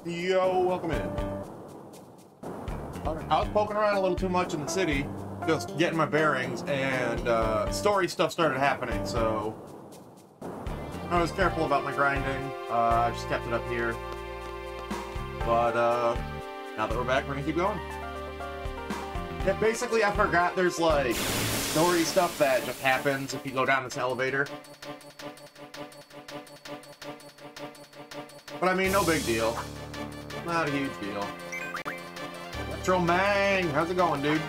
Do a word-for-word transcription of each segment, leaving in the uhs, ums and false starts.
Yo, welcome in. Alright, I was poking around a little too much in the city, just getting my bearings, and uh, story stuff started happening, so I was careful about my grinding. Uh, I just kept it up here. But uh, now that we're back, we're gonna keep going. Yeah, basically, I forgot there's like story stuff that just happens if you go down this elevator. But I mean, no big deal. Not a huge deal. Electro Mang, how's it going, dude?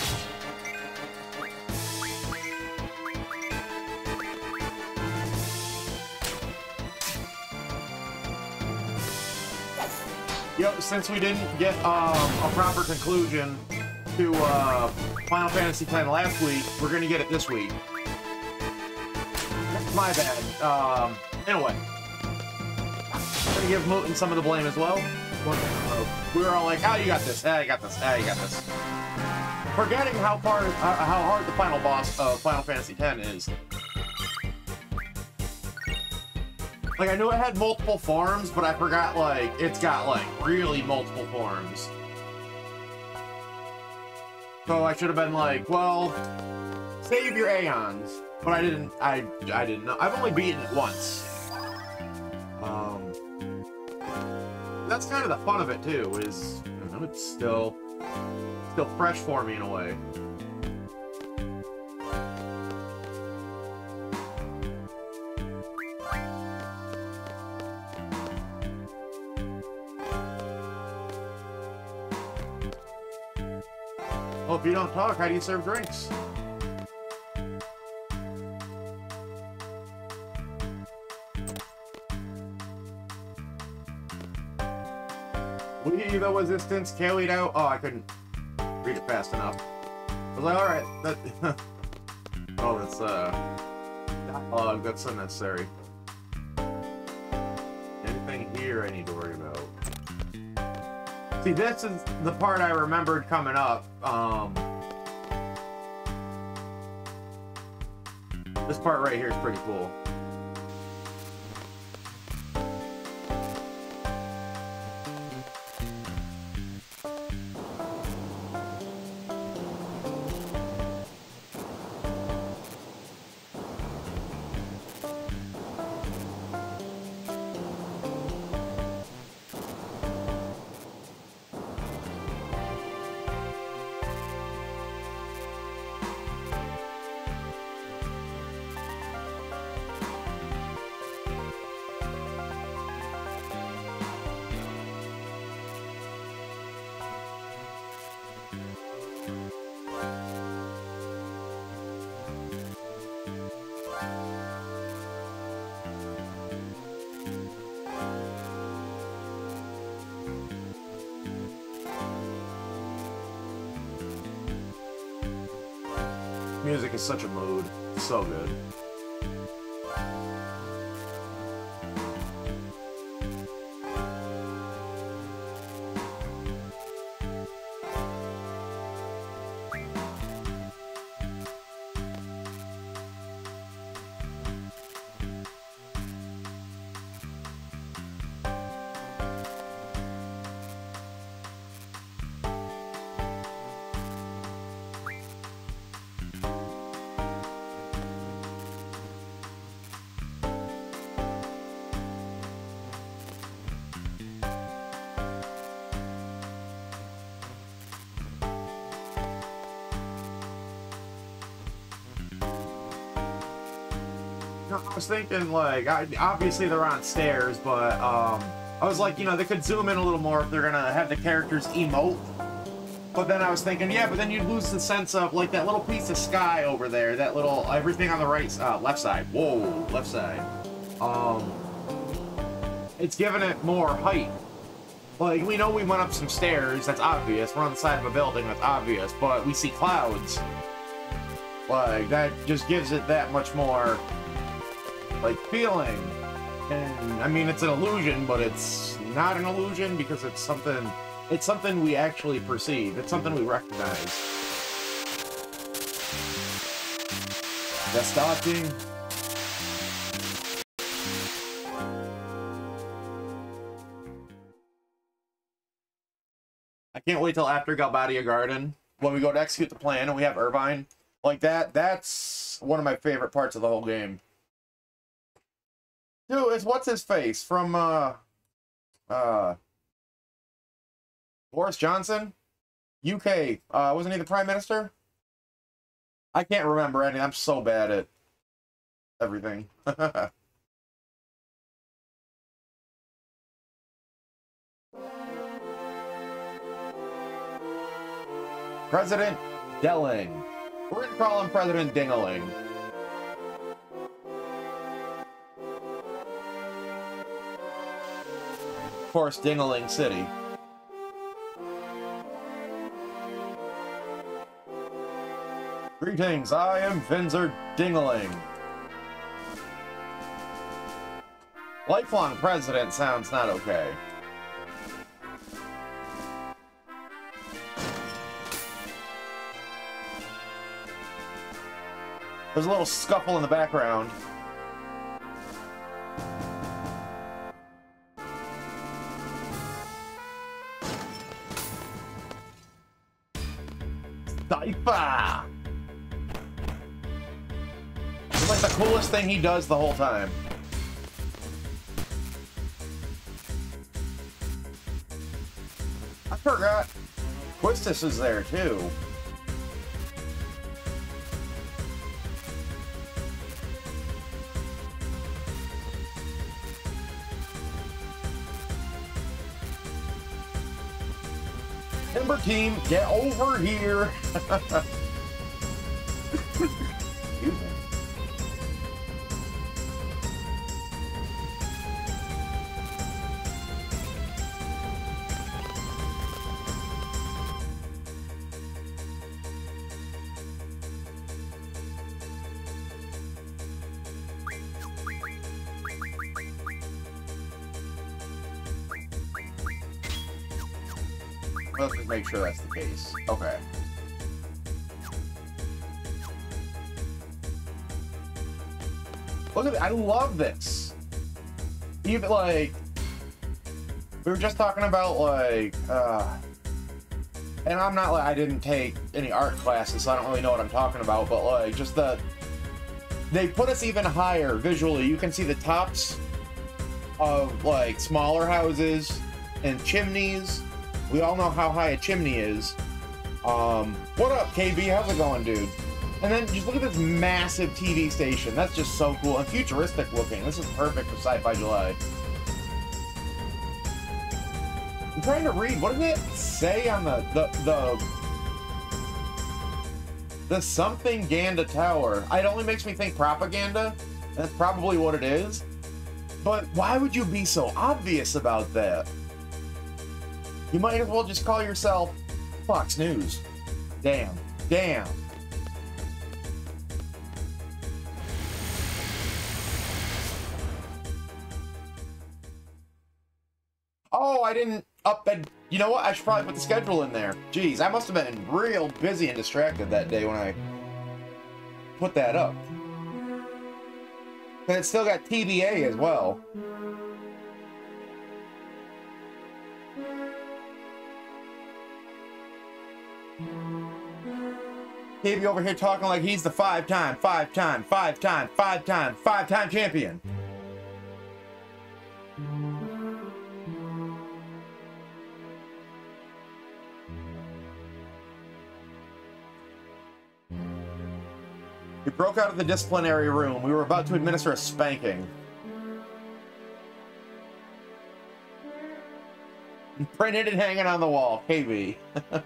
Yo, since we didn't get um, a proper conclusion to uh, Final Fantasy X last week, we're gonna get it this week. That's my bad. Um, anyway. I'm gonna give Mooten some of the blame as well. We were all like, "Oh, you got this. Ah, you got this. Ah, you got this." Forgetting how far, uh, how hard the final boss of Final Fantasy X is. Like, I knew it had multiple forms, but I forgot, like, it's got, like, really multiple forms. So I should have been like, well, save your Aeons. But I didn't, I, I didn't know. I've only beaten it once. Um... That's kind of the fun of it too, is, you know, it's still, still fresh for me in a way. Well, if you don't talk, how do you serve drinks? We the resistance carried out. Oh, I couldn't read it fast enough. I was like, all right, that. Oh, that's uh, dialogue. That's unnecessary. Anything here I need to worry about? See, this is the part I remembered coming up. Um, this part right here is pretty cool. Music is such a mood. So good. I was thinking, like, I, obviously they're on stairs, but, um, I was like, you know, they could zoom in a little more if they're gonna have the characters emote. But then I was thinking, yeah, but then you'd lose the sense of, like, that little piece of sky over there, that little, everything on the right, uh, left side. Whoa, left side. Um, it's giving it more height. Like, we know we went up some stairs, that's obvious. We're on the side of a building, that's obvious, but we see clouds. Like, that just gives it that much more, like, feeling. And I mean, it's an illusion, but it's not an illusion because it's something, it's something we actually perceive. It's something we recognize. That's starting. I can't wait till after Galbadia Garden when we go to execute the plan and we have Irvine. Like that, that's one of my favorite parts of the whole game. Dude, it's what's his face from uh uh Boris Johnson? U K. Uh wasn't he the Prime Minister? I can't remember any. I'm so bad at everything. President Delling. We're going to call him President Dingaling. Of course, Dingaling City. Greetings, I am Vinzer Dingaling. Lifelong president sounds not okay. There's a little scuffle in the background. Cypher! It's like the coolest thing he does the whole time. I forgot Quistis is there too. Timber team, get over here. Excuse me. Let's just make sure that's the case. Okay. Look at it. I love this. Even like we were just talking about like uh and I'm not like I didn't take any art classes, so I don't really know what I'm talking about, but like just the they put us even higher visually. You can see the tops of like smaller houses and chimneys. We all know how high a chimney is. Um, what up, K B? How's it going, dude? And then just look at this massive T V station. That's just so cool and futuristic looking. This is perfect for Sci-Fi July. I'm trying to read. What does it say on the the the the something Ganda Tower? It only makes me think propaganda. That's probably what it is. But why would you be so obvious about that? You might as well just call yourself Fox News. Damn. Damn. Oh, I didn't up and you know what? I should probably put the schedule in there. Jeez, I must have been real busy and distracted that day when I put that up. And it's still got T B A as well. K B over here talking like he's the five-time, five-time, five-time, five-time, five-time champion. We broke out of the disciplinary room. We were about to administer a spanking. Printed and hanging on the wall, K B.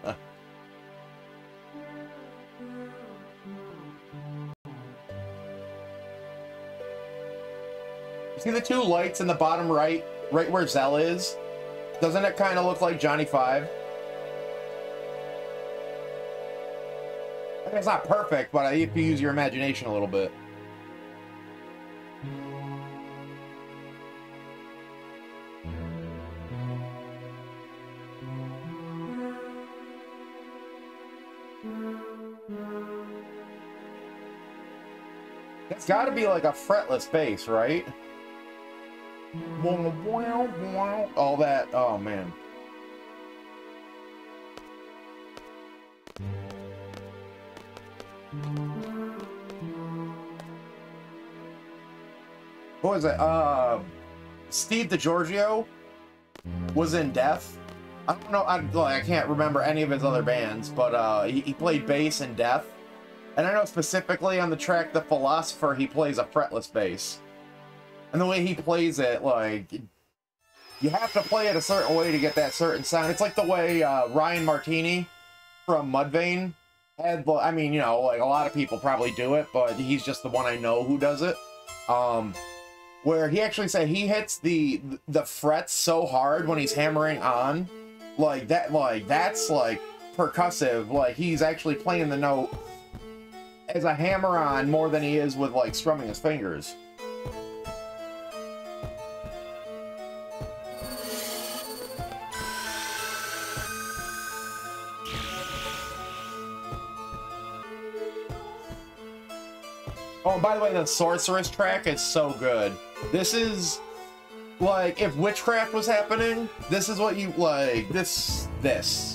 See the two lights in the bottom right, right where Zell is? Doesn't it kind of look like Johnny Five? I mean, it's not perfect, but you have to use your imagination a little bit. It's got to be like a fretless bass, right? All that, oh man. what was it? Uh, Steve DiGiorgio was in Death. I don't know, I, like, I can't remember any of his other bands, but uh, he, he played bass in Death. And I know specifically on the track The Philosopher, he plays a fretless bass. And the way he plays it, like, you have to play it a certain way to get that certain sound. It's like the way uh, Ryan Martini from Mudvayne had, I mean, you know, like, a lot of people probably do it, but he's just the one I know who does it. Um, where he actually said he hits the the frets so hard when he's hammering on, like, that, like, that's, like, percussive. Like, he's actually playing the note as a hammer-on more than he is with, like, strumming his fingers. Oh, and by the way, the Sorceress track is so good. This is, like, if Witchcraft was happening, this is what you, like, this, this.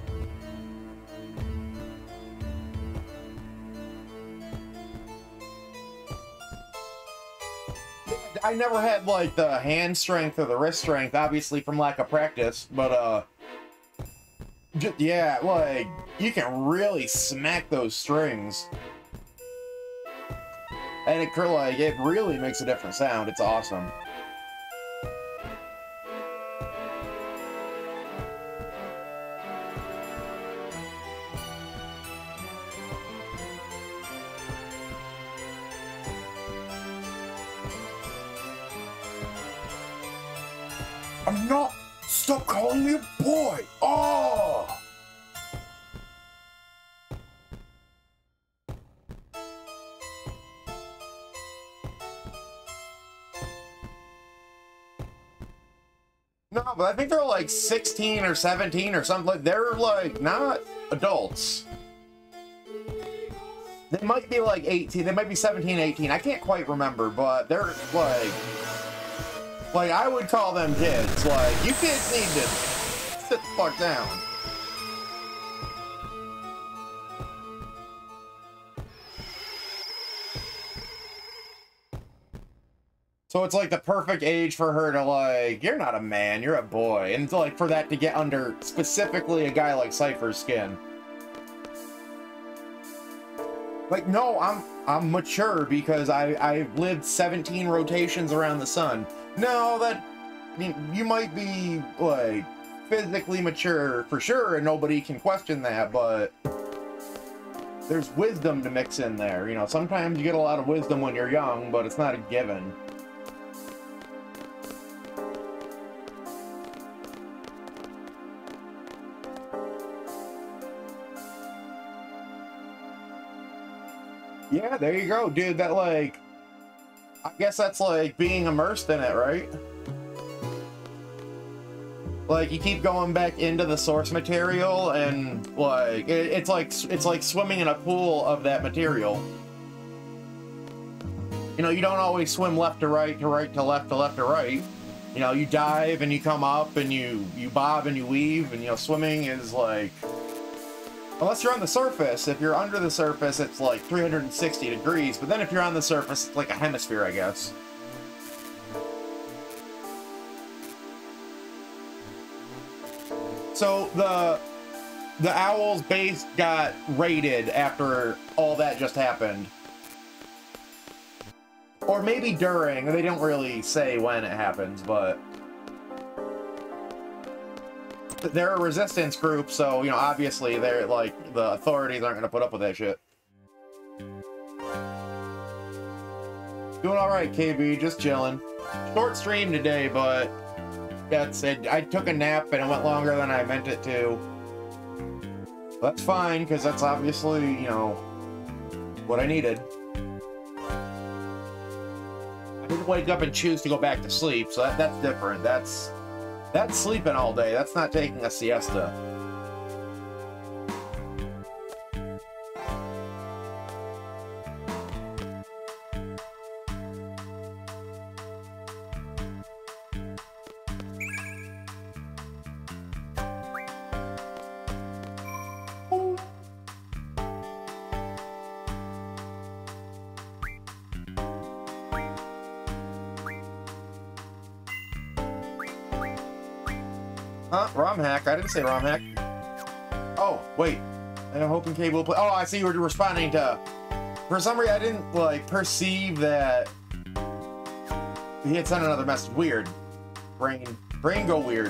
I never had, like, the hand strength or the wrist strength, obviously from lack of practice, but, uh, just, yeah, like, you can really smack those strings. And it, like, it really makes a different sound. It's awesome. I'm not. Stop calling me a boy. Oh. No, but I think they're like sixteen or seventeen or something. Like, they're like not adults. They might be like eighteen. They might be seventeen, eighteen. I can't quite remember, but they're like... Like, I would call them kids. Like, you kids need to sit the fuck down. So it's like the perfect age for her to, like, you're not a man, you're a boy. And like for that to get under specifically a guy like Cypher's skin. Like, no, I'm I'm mature because I, I've lived seventeen rotations around the sun. No, that, I mean, you might be, like, physically mature for sure, and nobody can question that, but there's wisdom to mix in there. You know, sometimes you get a lot of wisdom when you're young, but it's not a given. Yeah, there you go, dude. That, like, I guess that's like being immersed in it, right? Like, you keep going back into the source material, and like it, it's like it's like swimming in a pool of that material. You know, you don't always swim left to right to right to left to left to right. You know, you dive and you come up and you you bob and you weave, and you know, swimming is like, unless you're on the surface. If you're under the surface, it's like three hundred sixty degrees, but then if you're on the surface, it's like a hemisphere, I guess. So the the Owl's base got raided after all that just happened. Or maybe during, they don't really say when it happens, but they're a resistance group, so, you know, obviously they're, like, the authorities aren't gonna put up with that shit. Doing alright, K B, just chilling. Short stream today, but that's it. I took a nap and it went longer than I meant it to. That's fine, because that's obviously, you know, what I needed. I didn't wake up and choose to go back to sleep, so that, that's different. That's... That's sleeping all day. That's not taking a siesta. Huh? ROM hack? I didn't say ROM hack. Oh, wait. I'm hoping Kay will play. Oh, I see you were responding to... For some reason, I didn't, like, perceive that he had sent another message. Weird. Brain. Brain go weird.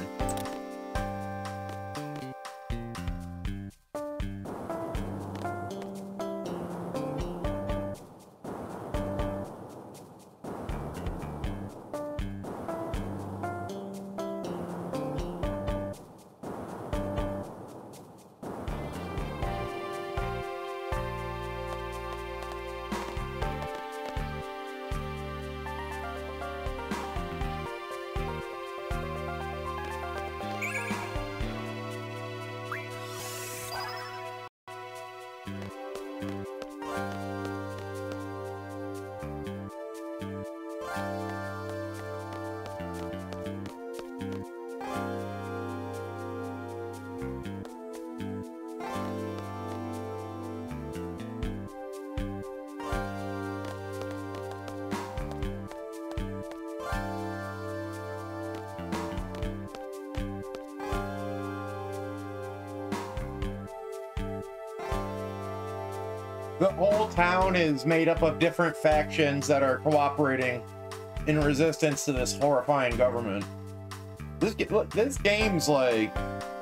The whole town is made up of different factions that are cooperating in resistance to this horrifying government. This look, this game's like,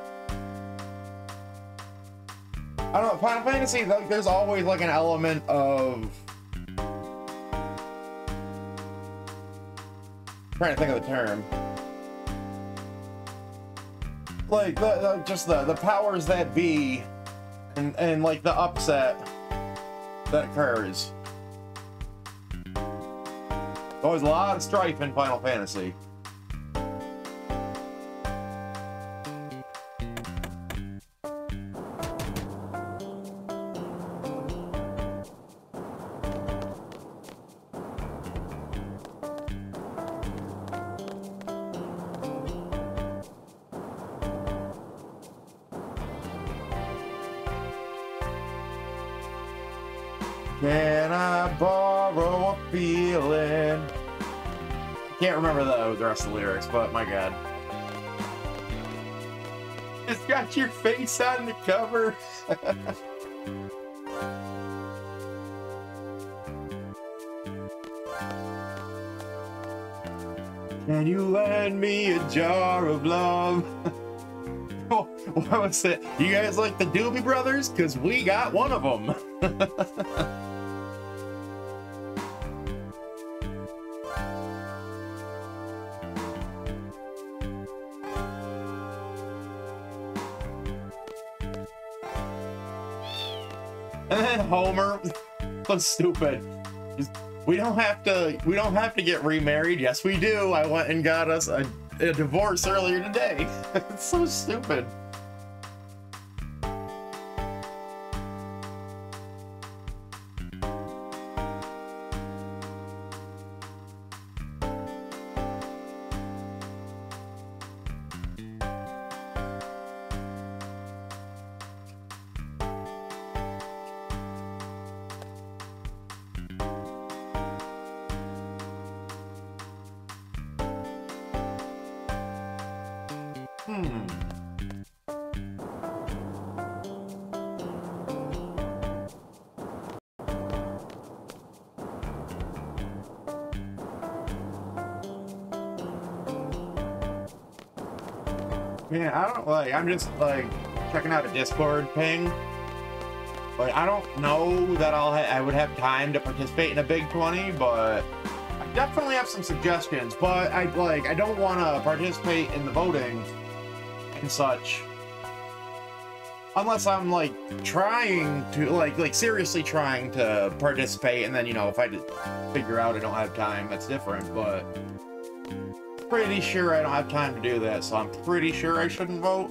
I don't know, Final Fantasy, like, there's always like an element of, I'm trying to think of the term, like the, the just the the powers that be, and and like the upset that occurs. There's always a lot of strife in Final Fantasy. Can I borrow a feeling? Can't remember the, the rest of the lyrics, but my god. It's got your face on the cover. Can you lend me a jar of love? What was it? You guys like the Doobie Brothers? Because we got one of them. And then Homer, so stupid. Just, we don't have to. We don't have to get remarried. Yes, we do. I went and got us a, a divorce earlier today. It's so stupid. Hmm. Man, I don't like, I'm just like checking out a Discord ping. Like, I don't know that I'll ha I would have time to participate in a Big twenty, but I definitely have some suggestions. But I like, I don't want to participate in the voting and such unless I'm like trying to like like seriously trying to participate, and then, you know, if I figure out I don't have time, that's different. But pretty sure I don't have time to do that, so I'm pretty sure I shouldn't vote.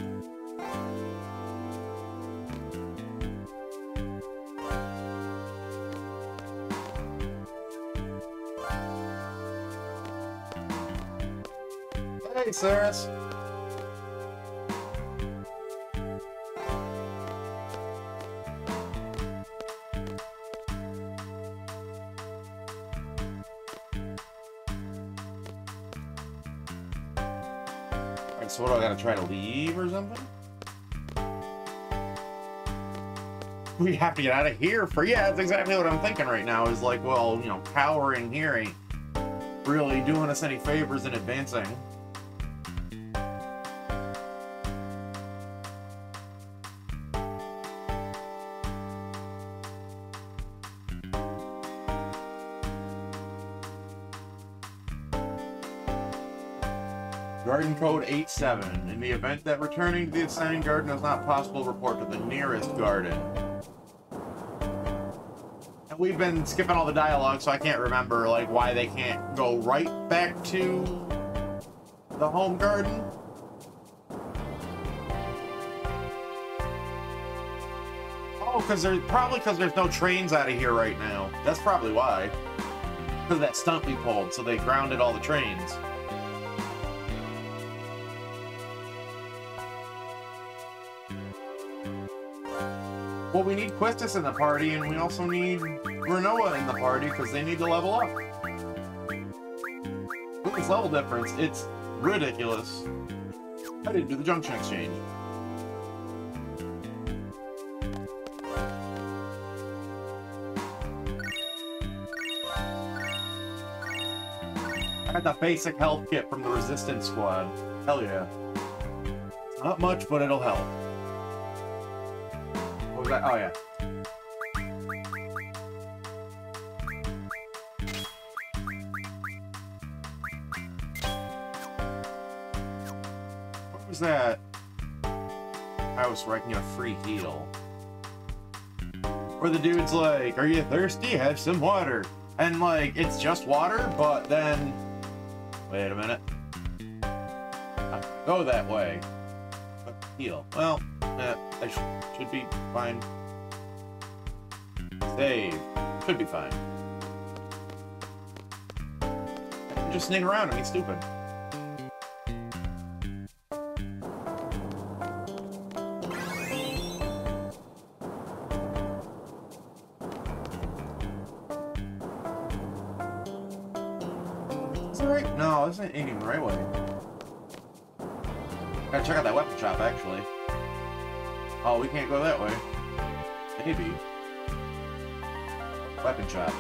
Hey, Saris. So what, do I gotta try to leave or something? We have to get out of here for... Yeah, that's exactly what I'm thinking right now, is like, well, you know, cowering here ain't really doing us any favors in advancing. Garden code eight seven. In the event that returning to the assigned garden is not possible, report to the nearest garden. And we've been skipping all the dialogue, so I can't remember, like, why they can't go right back to the home garden. Oh, because there's probably because there's no trains out of here right now. That's probably why. Because of that stunt we pulled, so they grounded all the trains. Well, we need Quistis in the party, and we also need Rinoa in the party, because they need to level up. With this level difference, it's ridiculous. I didn't do the junction exchange. I had the basic health kit from the Resistance Squad. Hell yeah. Not much, but it'll help. What was that? Oh, yeah. What was that house where I can get a free heal? Where the dude's like, are you thirsty? Have some water. And, like, it's just water, but then... Wait a minute. I go that way. But heal. Well, eh, I sh should be fine. Save. Should be fine. I'm just sneak around and be stupid. No, this ain't even the right way. Gotta check out that weapon shop, actually. Oh, we can't go that way. Maybe. Weapon shop.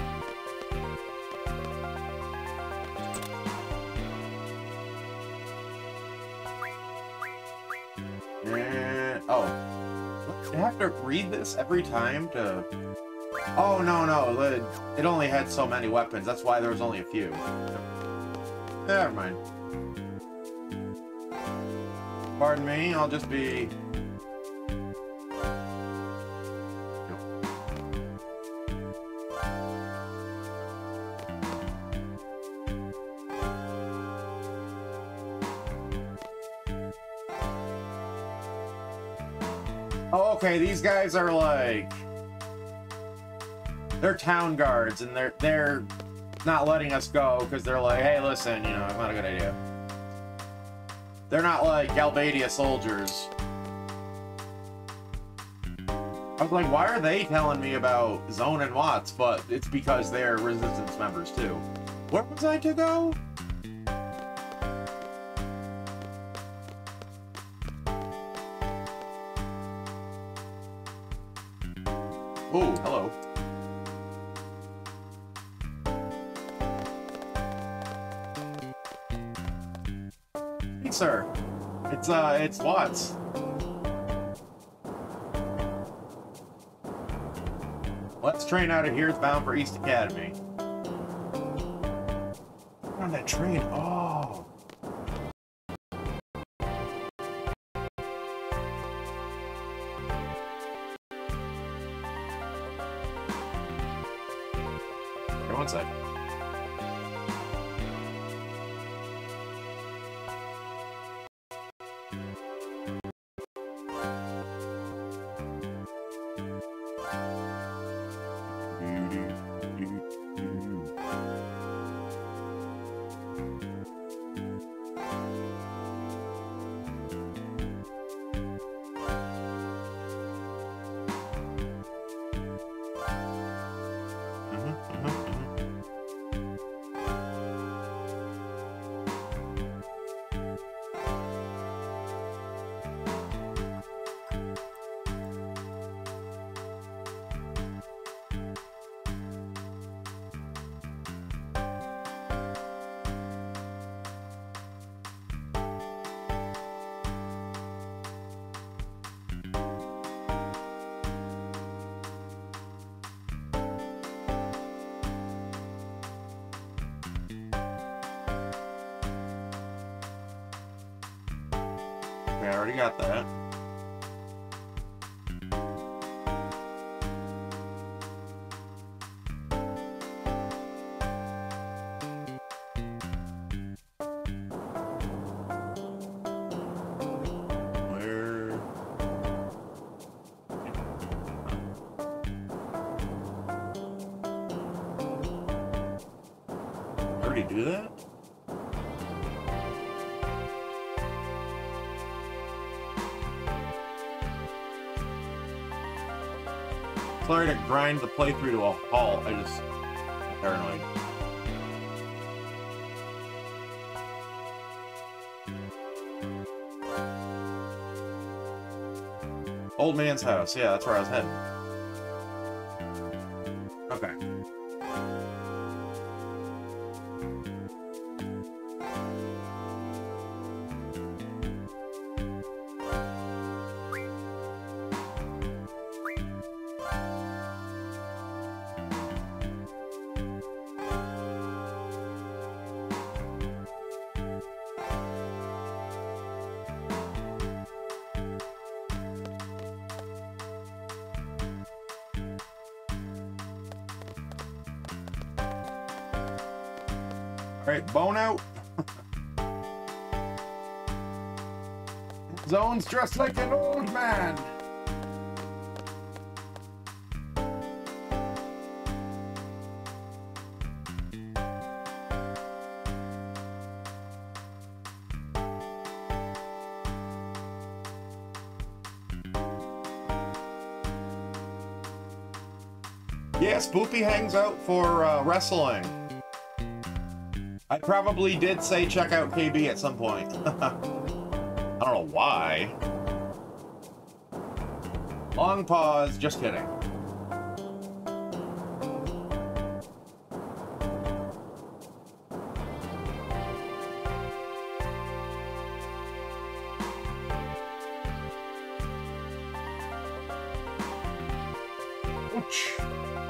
And... oh. Do I have to read this every time to... Oh, no, no. It, it only had so many weapons. That's why there was only a few. Never mind. Pardon me, I'll just be... Oh, okay, these guys are like... They're town guards, and they're... they're... not letting us go because they're like, hey, listen, you know, it's not a good idea. They're not like Galbadia soldiers. I was like, why are they telling me about Zone and Watts? But it's because they're Resistance members too. Where was I to go? Oh, hello. Sir, it's uh, it's Watts. Let's train out of here. It's bound for East Academy. On that train. Oh. Okay, one sec. I already got that. Do that? Sorry to grind the playthrough to a halt. I just I'm paranoid. Old man's house. Yeah, that's where I was heading. Okay. Alright, bone out. Zone's dressed like an old man. Yeah, Spoopy hangs out for uh, wrestling. I probably did say check out K B at some point. I don't know why. Long pause, just kidding. Ouch.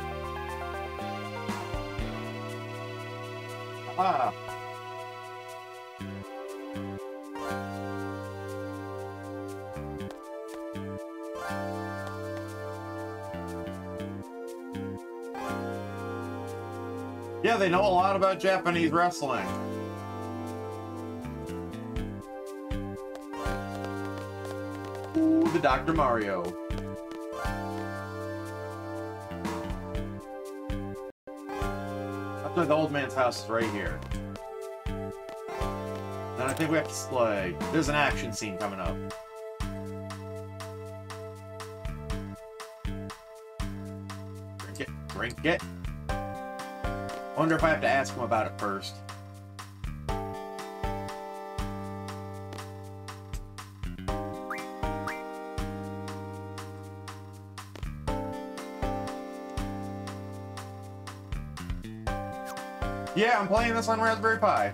Ah. Yeah, they know a lot about Japanese wrestling. Ooh, the Doctor Mario. That's why the old man's house is right here. And I think we have to, like, there's an action scene coming up. Drink it, drink it. I wonder if I have to ask him about it first. Yeah, I'm playing this on Raspberry Pi.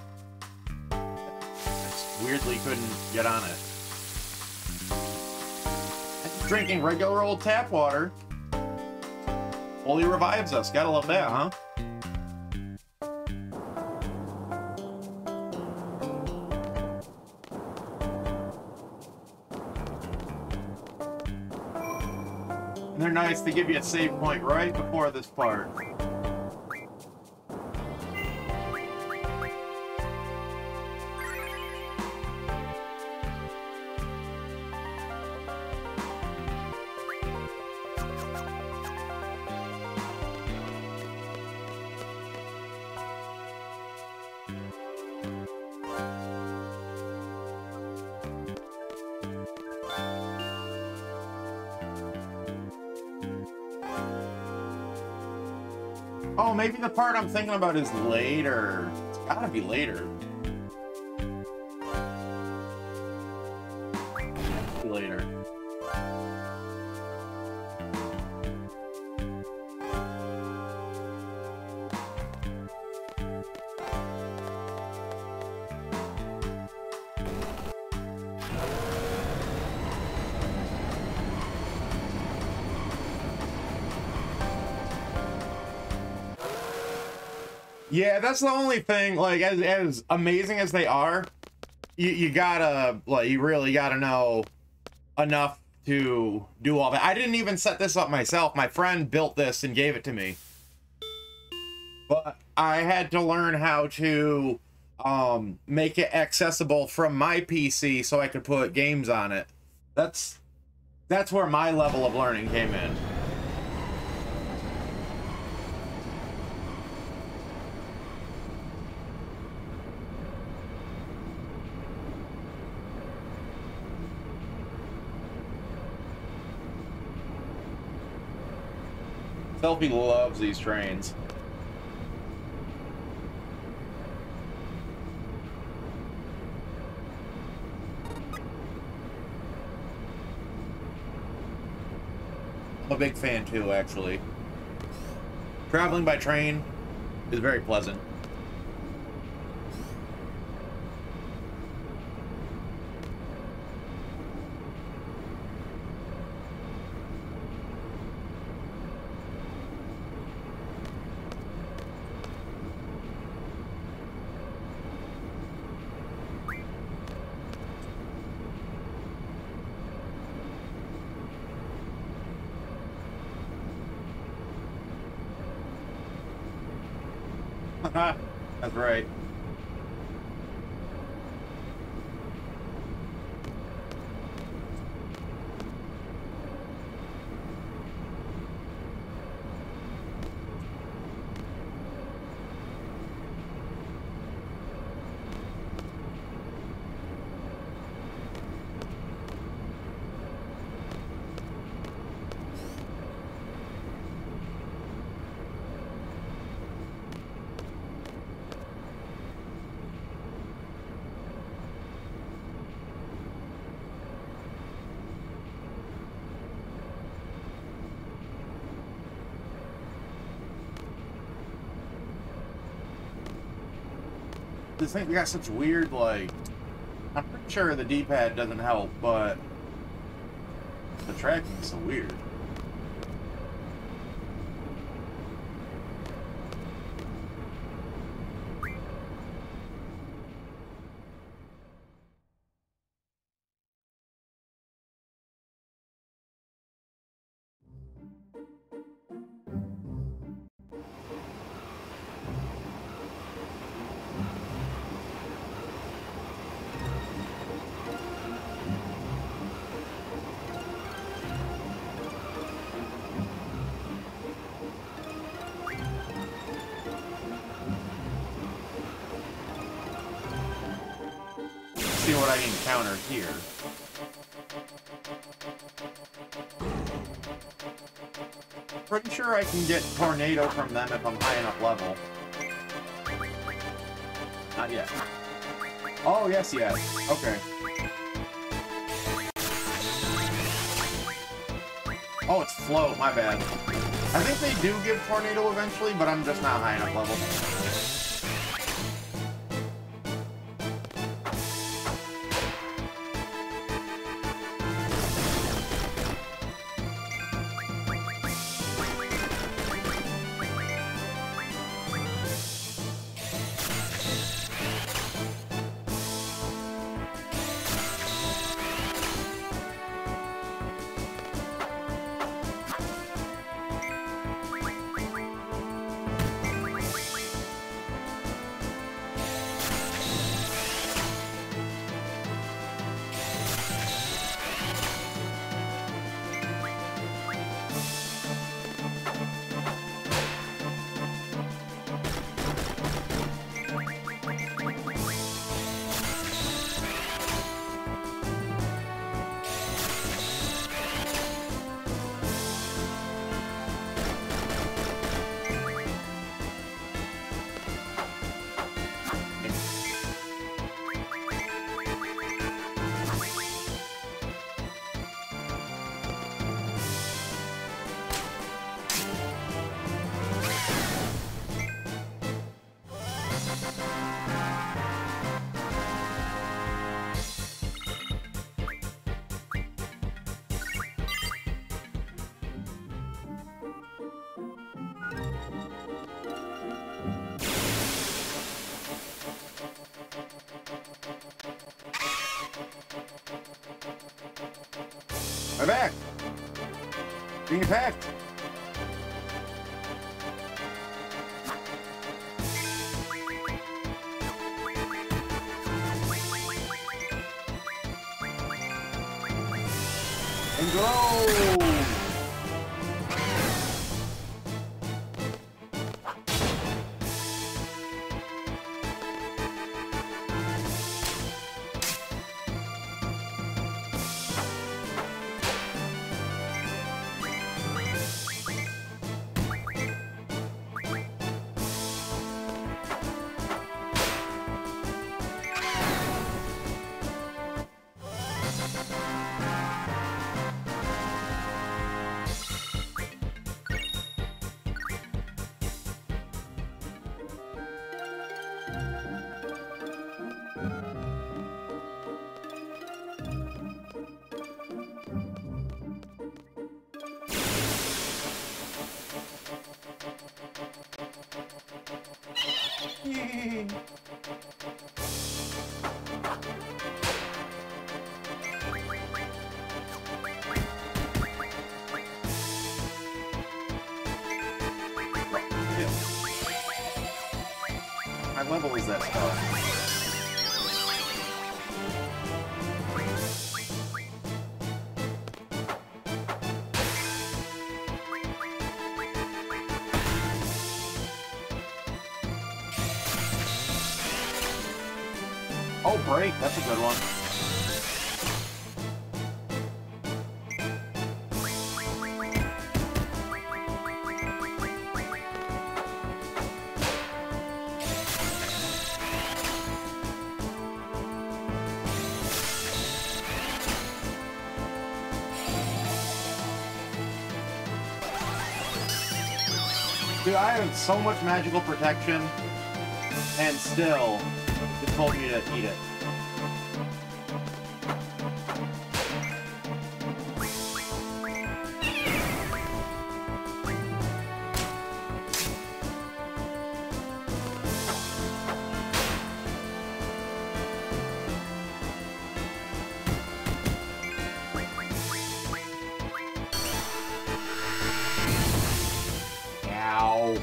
Just weirdly couldn't get on it. Drinking regular old tap water. Fully revives us. Gotta love that, huh? And they're nice to give you a save point right before this part. Oh, maybe the part I'm thinking about is later. It's gotta be later. Later. Yeah, that's the only thing, like, as, as amazing as they are, you, you gotta, like, you really gotta know enough to do all that. I didn't even set this up myself. My friend built this and gave it to me. But I had to learn how to um, make it accessible from my P C so I could put games on it. That's that's where my level of learning came in. Selfie loves these trains. I'm a big fan too, actually. Traveling by train is very pleasant. That's right. This thing got such weird, like, I'm pretty sure the D-pad doesn't help, but the tracking is so weird. See what I encounter here. Pretty sure I can get Tornado from them if I'm high enough level. Not yet. Oh, yes, yes. Okay. Oh, it's Float. My bad. I think they do give Tornado eventually, but I'm just not high enough level. I'm back. Being attacked. And go! Yay. My level is that stuff. Oh, break. That's a good one. Dude, I have so much magical protection, and still, it told me to eat it. Ow.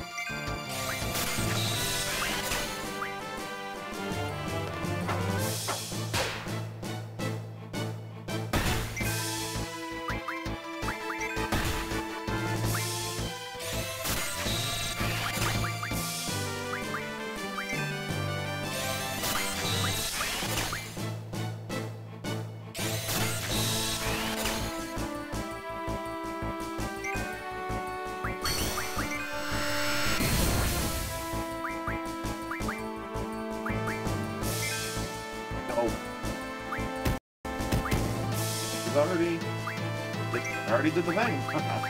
Already, it already did the thing.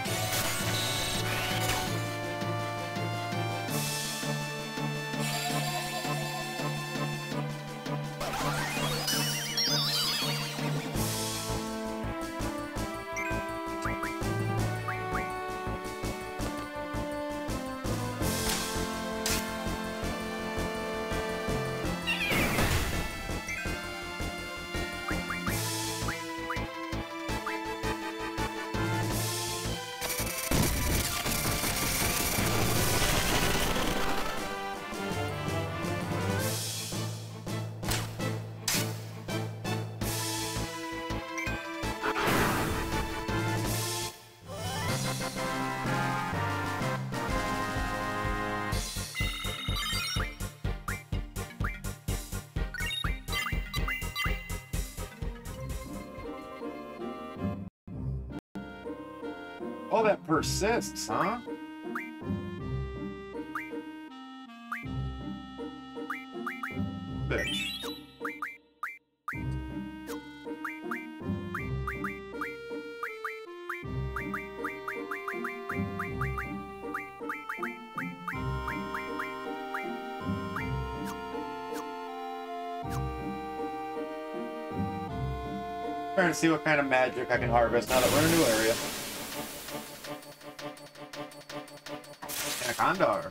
Oh, that persists, huh? Bitch. Trying to see what kind of magic I can harvest now that we're in a new area. Anaconda.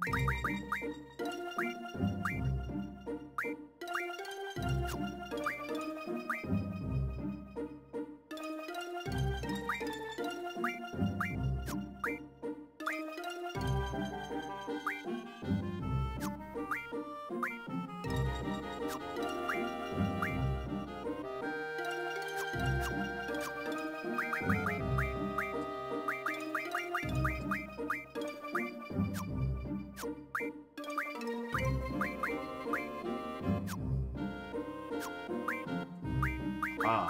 Ah.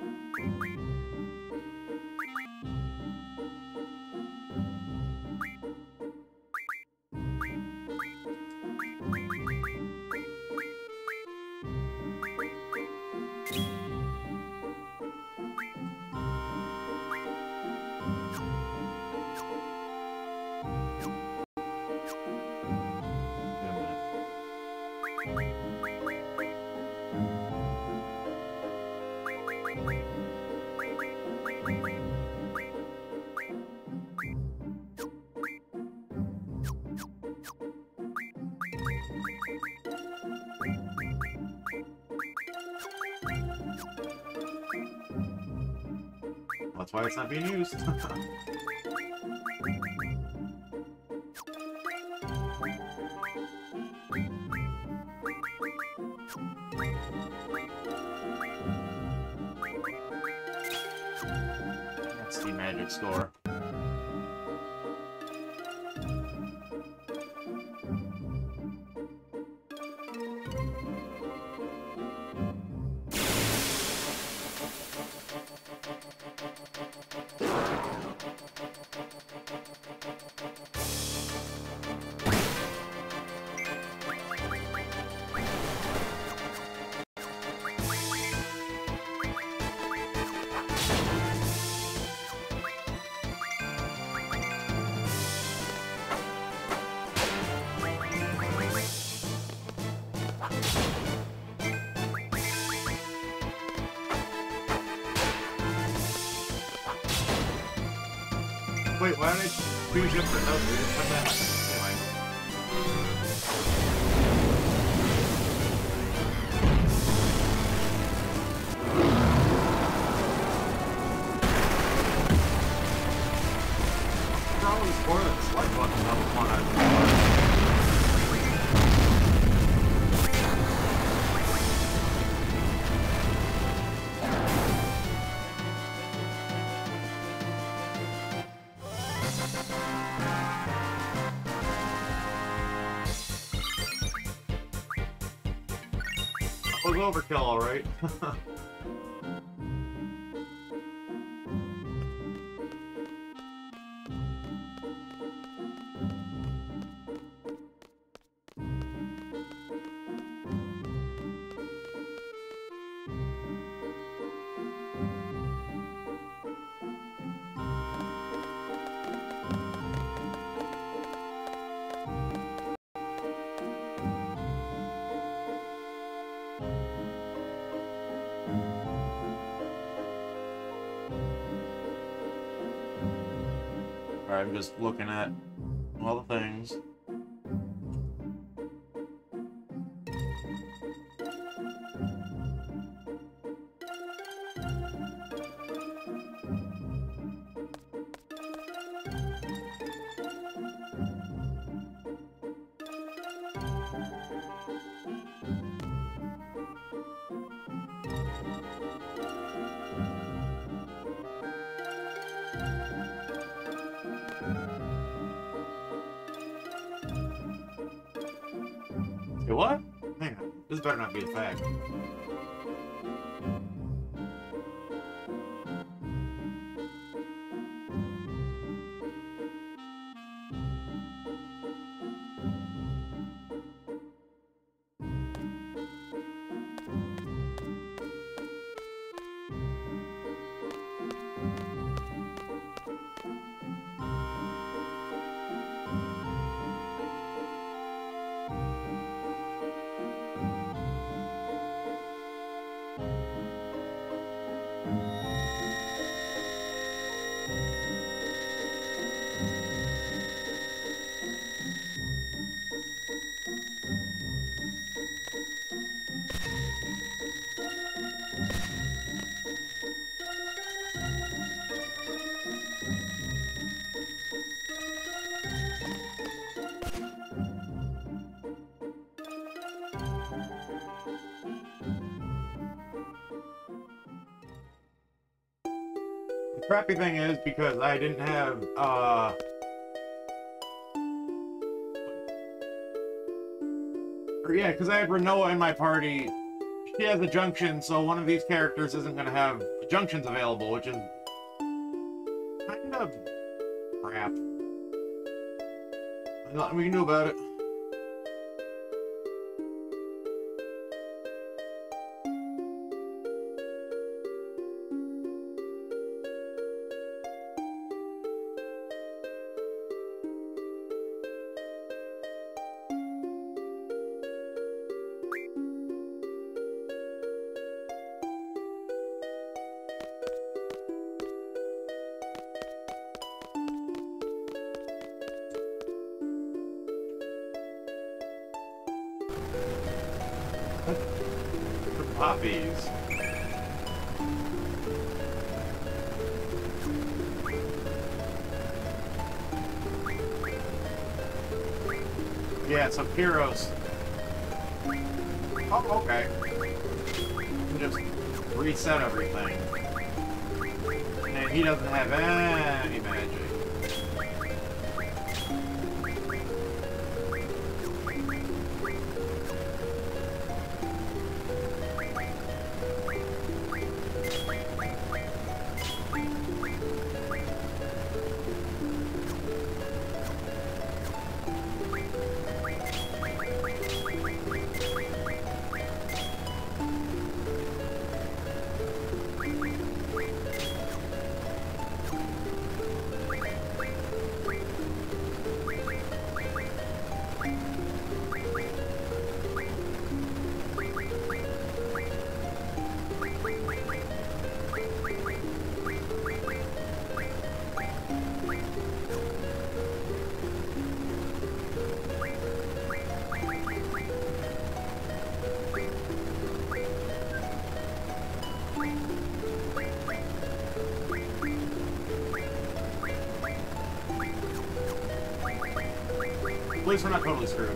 That's why it's not being used. That's the magic score. Wait, why did I choose different notes? What the heck? Anyway. Probably score that select button that was one I was overkill, alright. Alright, I'm just looking at all the things. Hey, what? Hang on. This better not be a fact. crappy thing is because I didn't have, uh... Or yeah, because I had Rinoa in my party. She has a junction, so one of these characters isn't going to have junctions available, which is kind of crap. There's nothing we can do about it. Poppies. Yeah, so Pyros. Oh, okay. Just reset everything. And he doesn't have any magic. At least we're not totally screwed.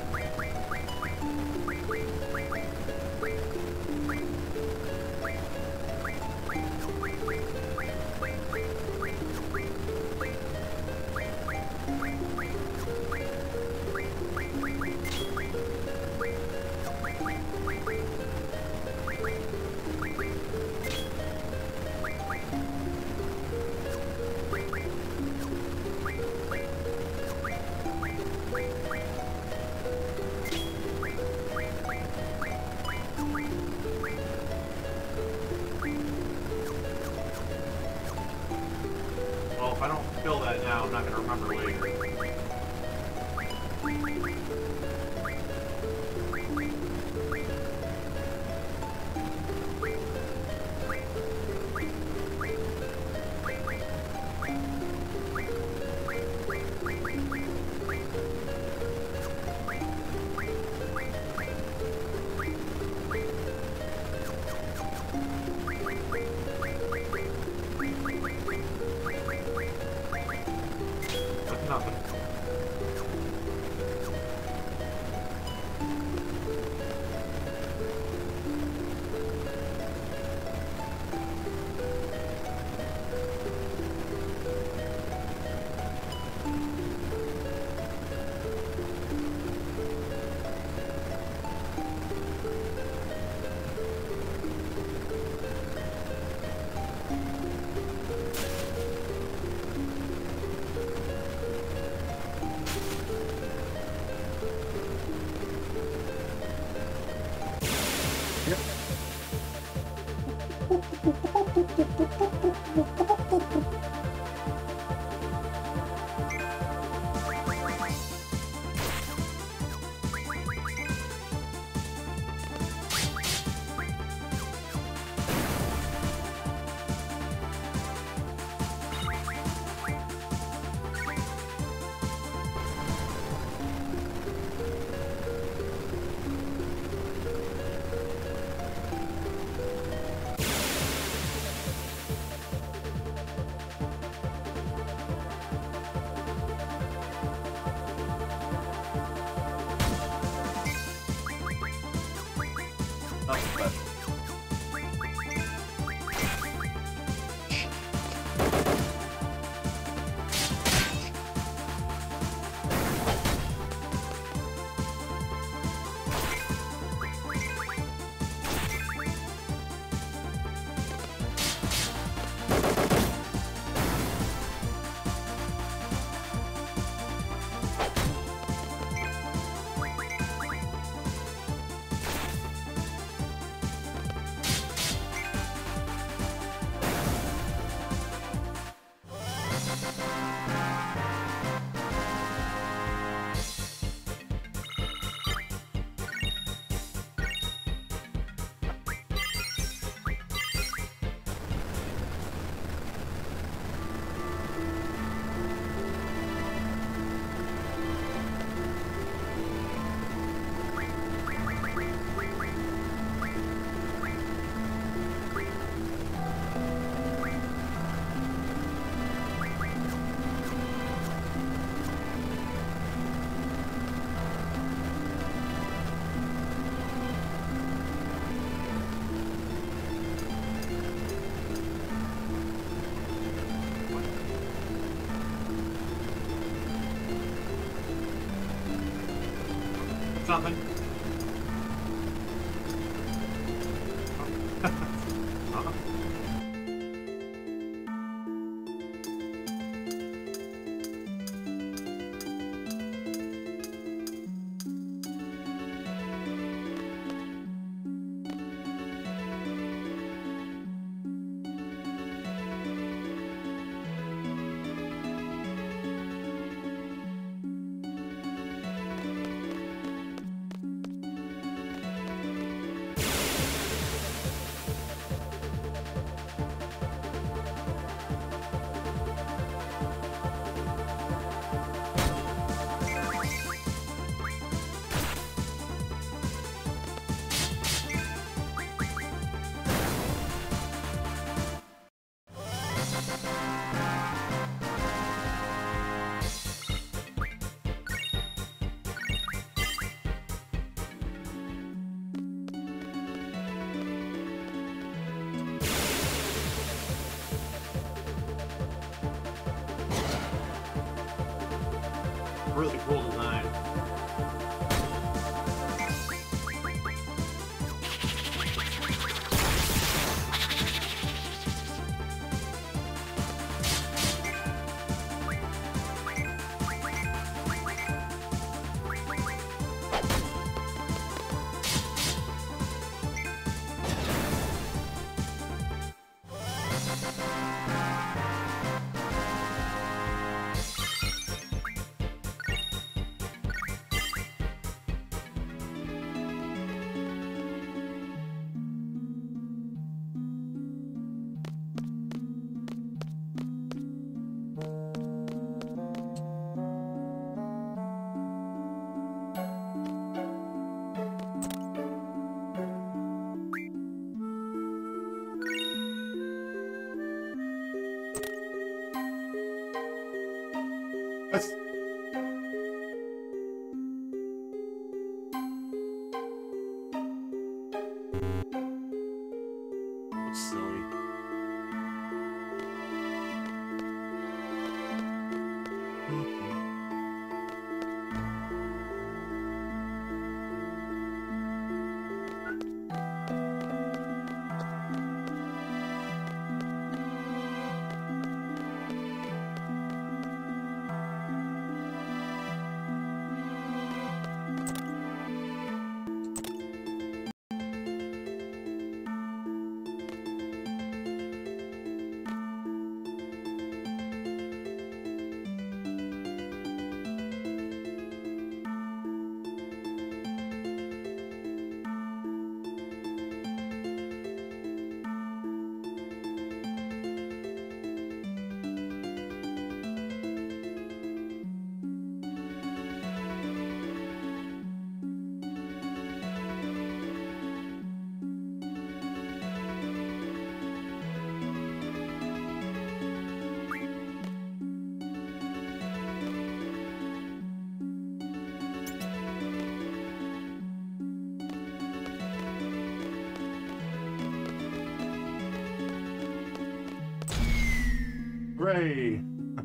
Well, if I don't fill that now, I'm not going to remember later. Nothing. Nothing. uh-huh. Really cool design. That's... That's silly. Hooray!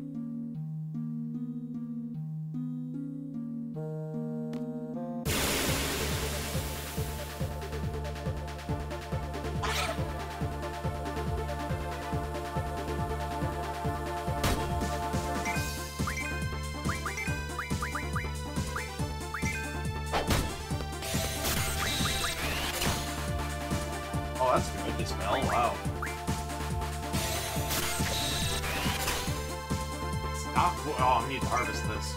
Oh, that's good. The smell, wow. Stop. Oh, I need to harvest this.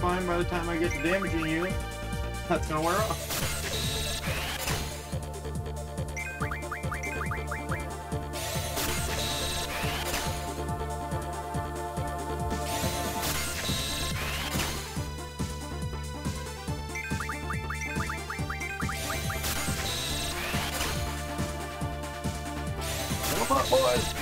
fine by the time I get to damaging you. That's gonna wear off. Come on, boys!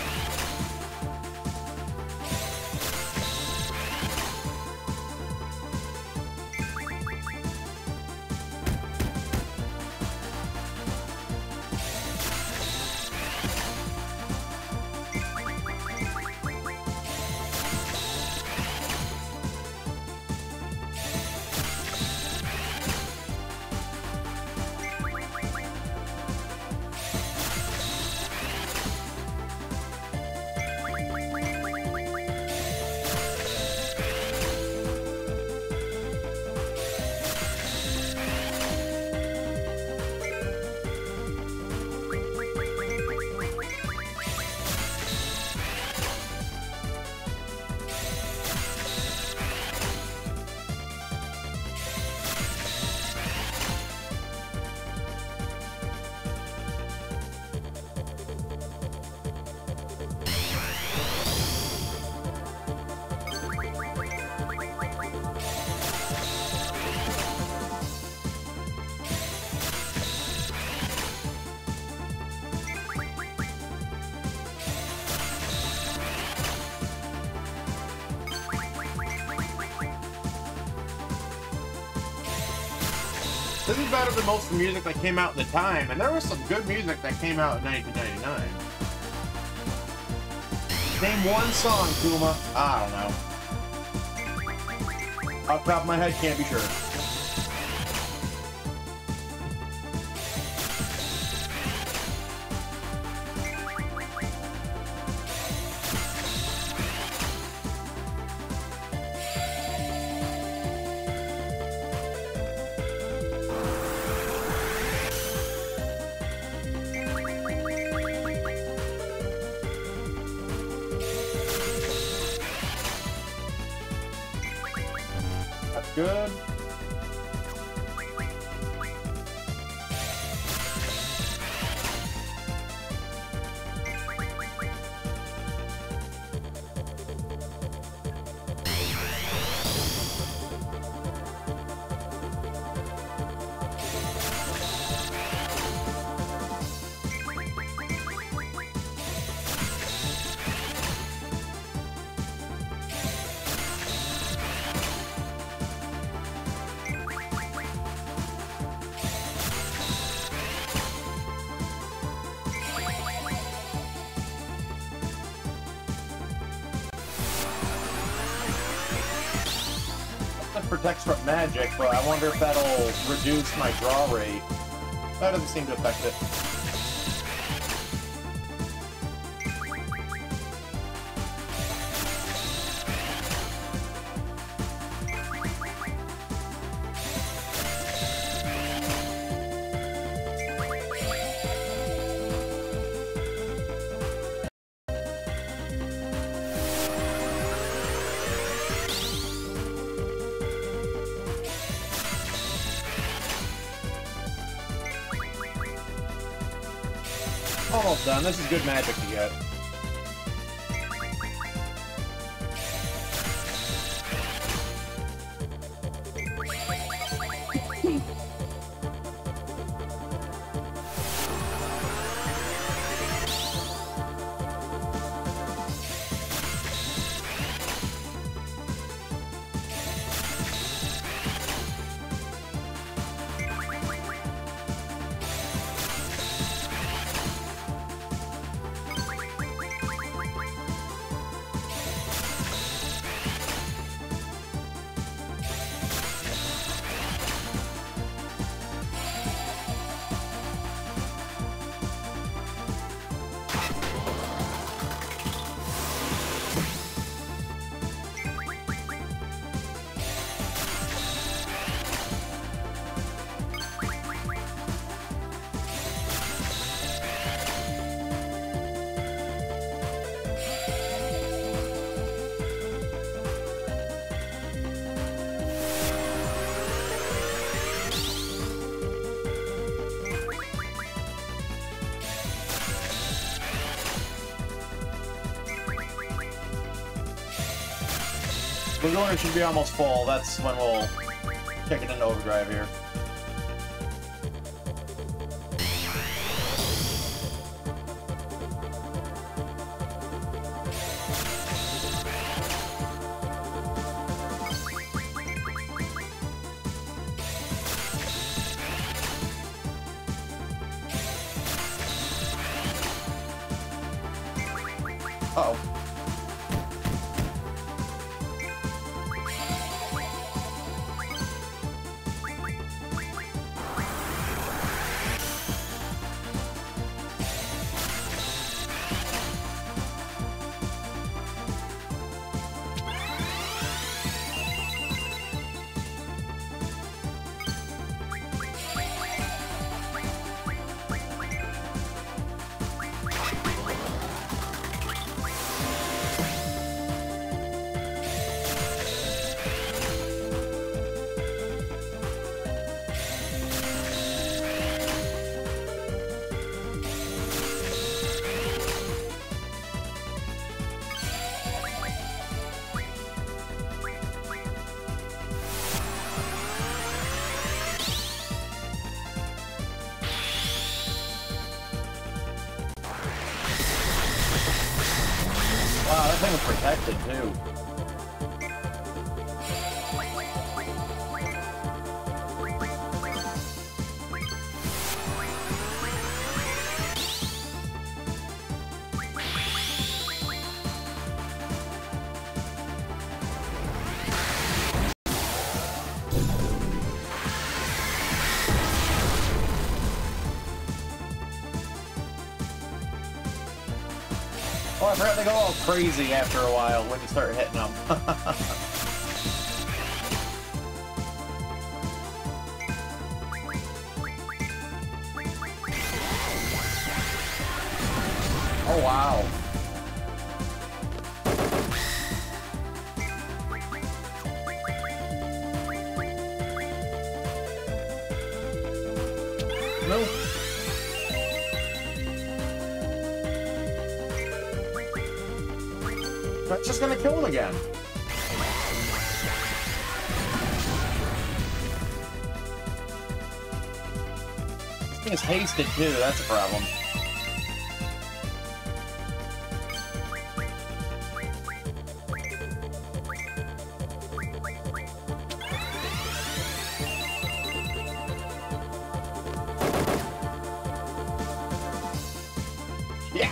This is better than most of the music that came out at the time, and there was some good music that came out in nineteen ninety-nine. Name one song, Kuma. I don't know. Off the top of my head, can't be sure. Good. Protects from magic, but I wonder if that'll reduce my draw rate. That doesn't seem to affect it. Almost done. This is good magic to get. Laguna should be almost full. That's when we'll kick it into overdrive here. Uh-oh. Wow, that thing was protected, too. Oh, I forgot they go all crazy after a while when you start hitting them. Oh, wow. Nope. That's just gonna kill him again. This thing is hasted too, that's a problem. Yeah.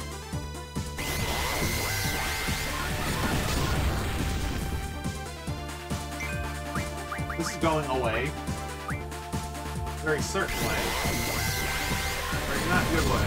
This is going away. Very certain way. Very not good way.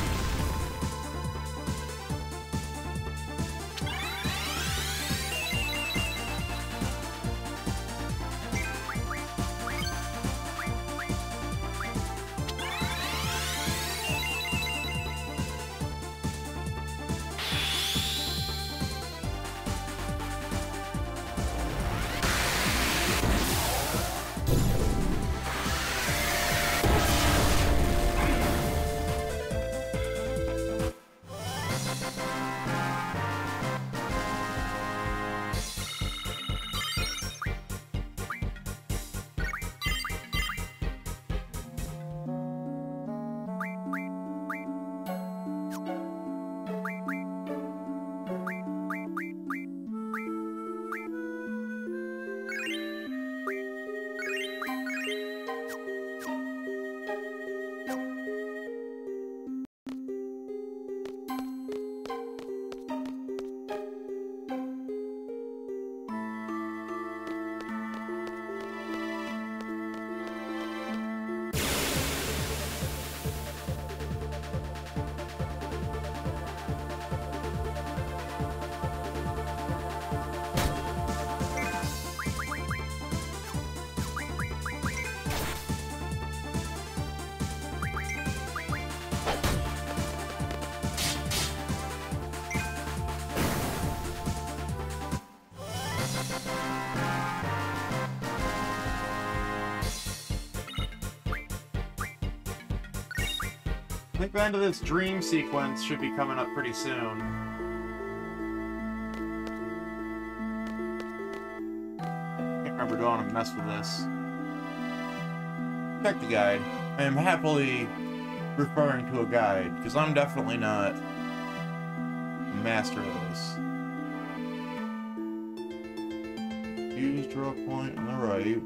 I think the end of this dream sequence should be coming up pretty soon. remember to want to mess with this. Check the guide. I am happily referring to a guide, because I'm definitely not a master of this. Use draw point on the right.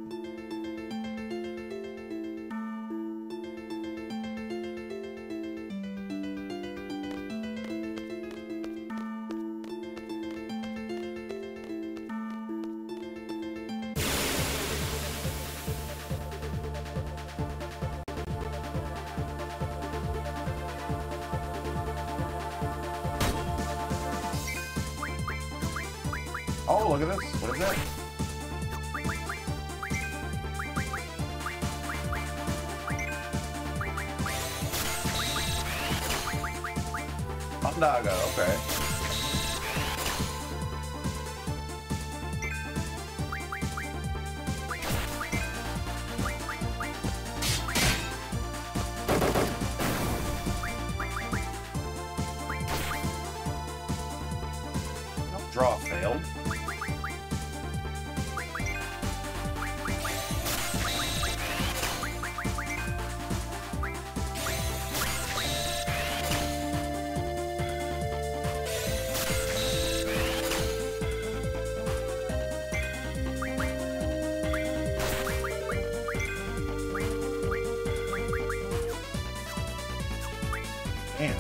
Oh, look at this. What is that? Ondaga, okay. Draw failed. Damn.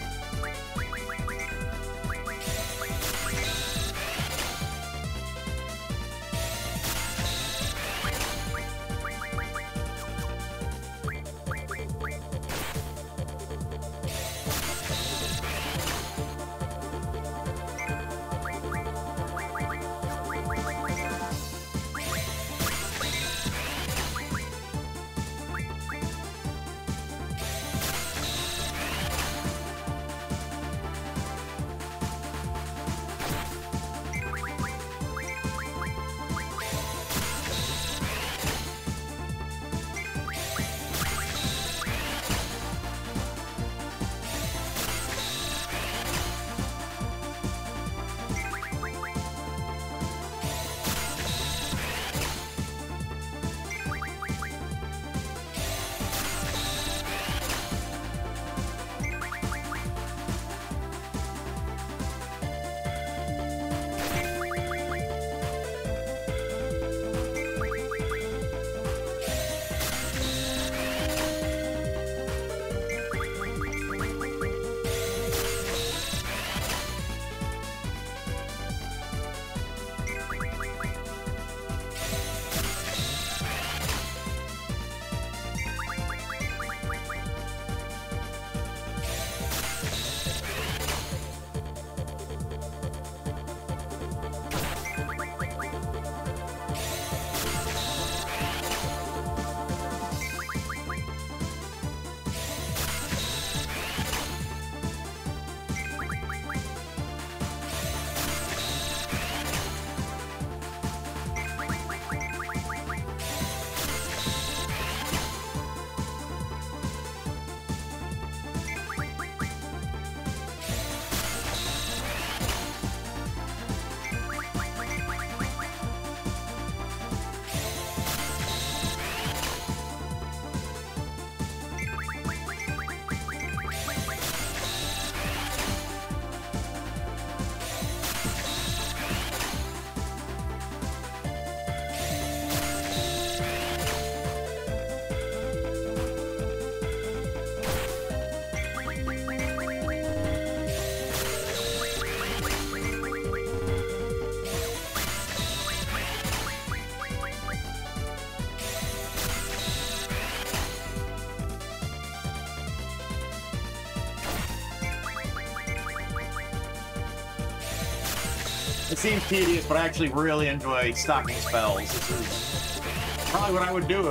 It seems tedious, but I actually really enjoy stocking spells. This is probably what I would do if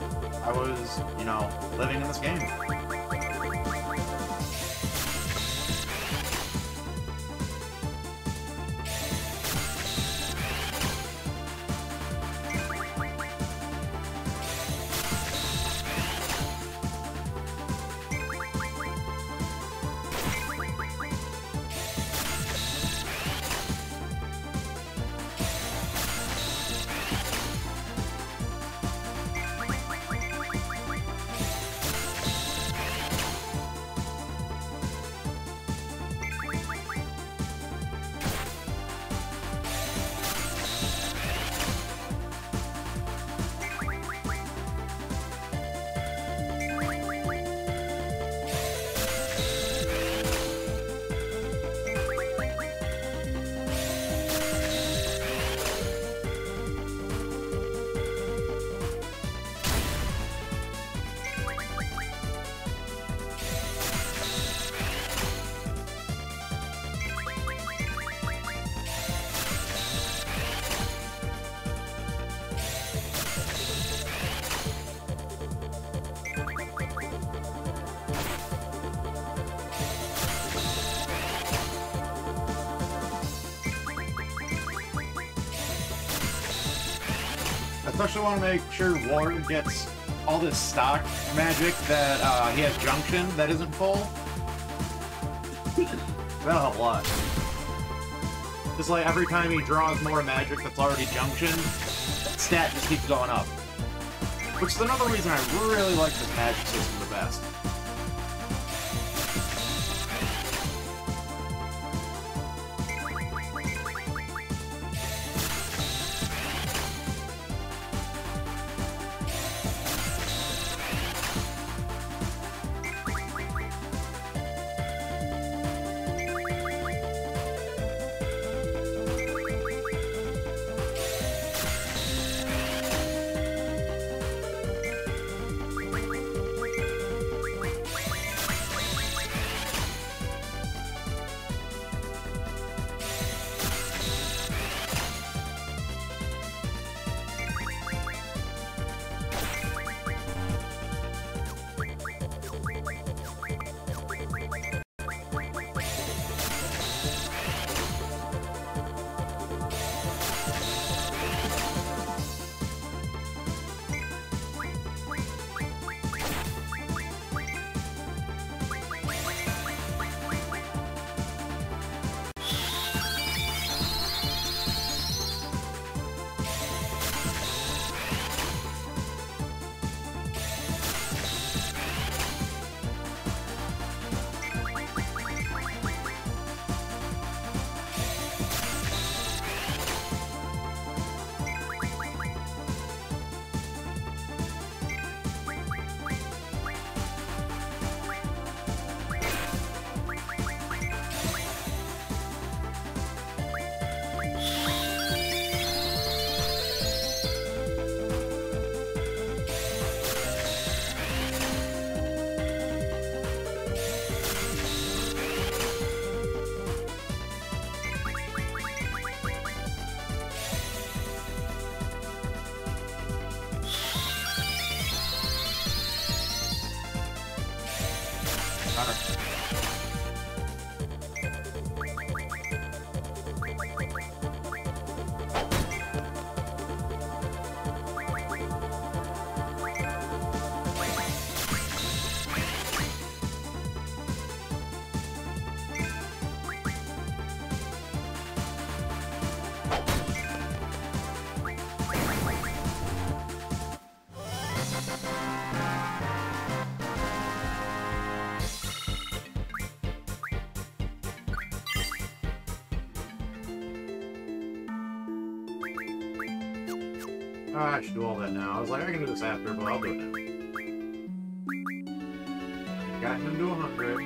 I was, you know, living in this game. especially want to make sure Ward gets all this stock magic that uh, he has Junction that isn't full. That'll help a lot. Just like every time he draws more magic that's already Junction, that stat just keeps going up. Which is another reason I really like this magic system the best. Oh, I should do all that now. I was like, I can do this after, but I'll do it now. Got him to one hundred.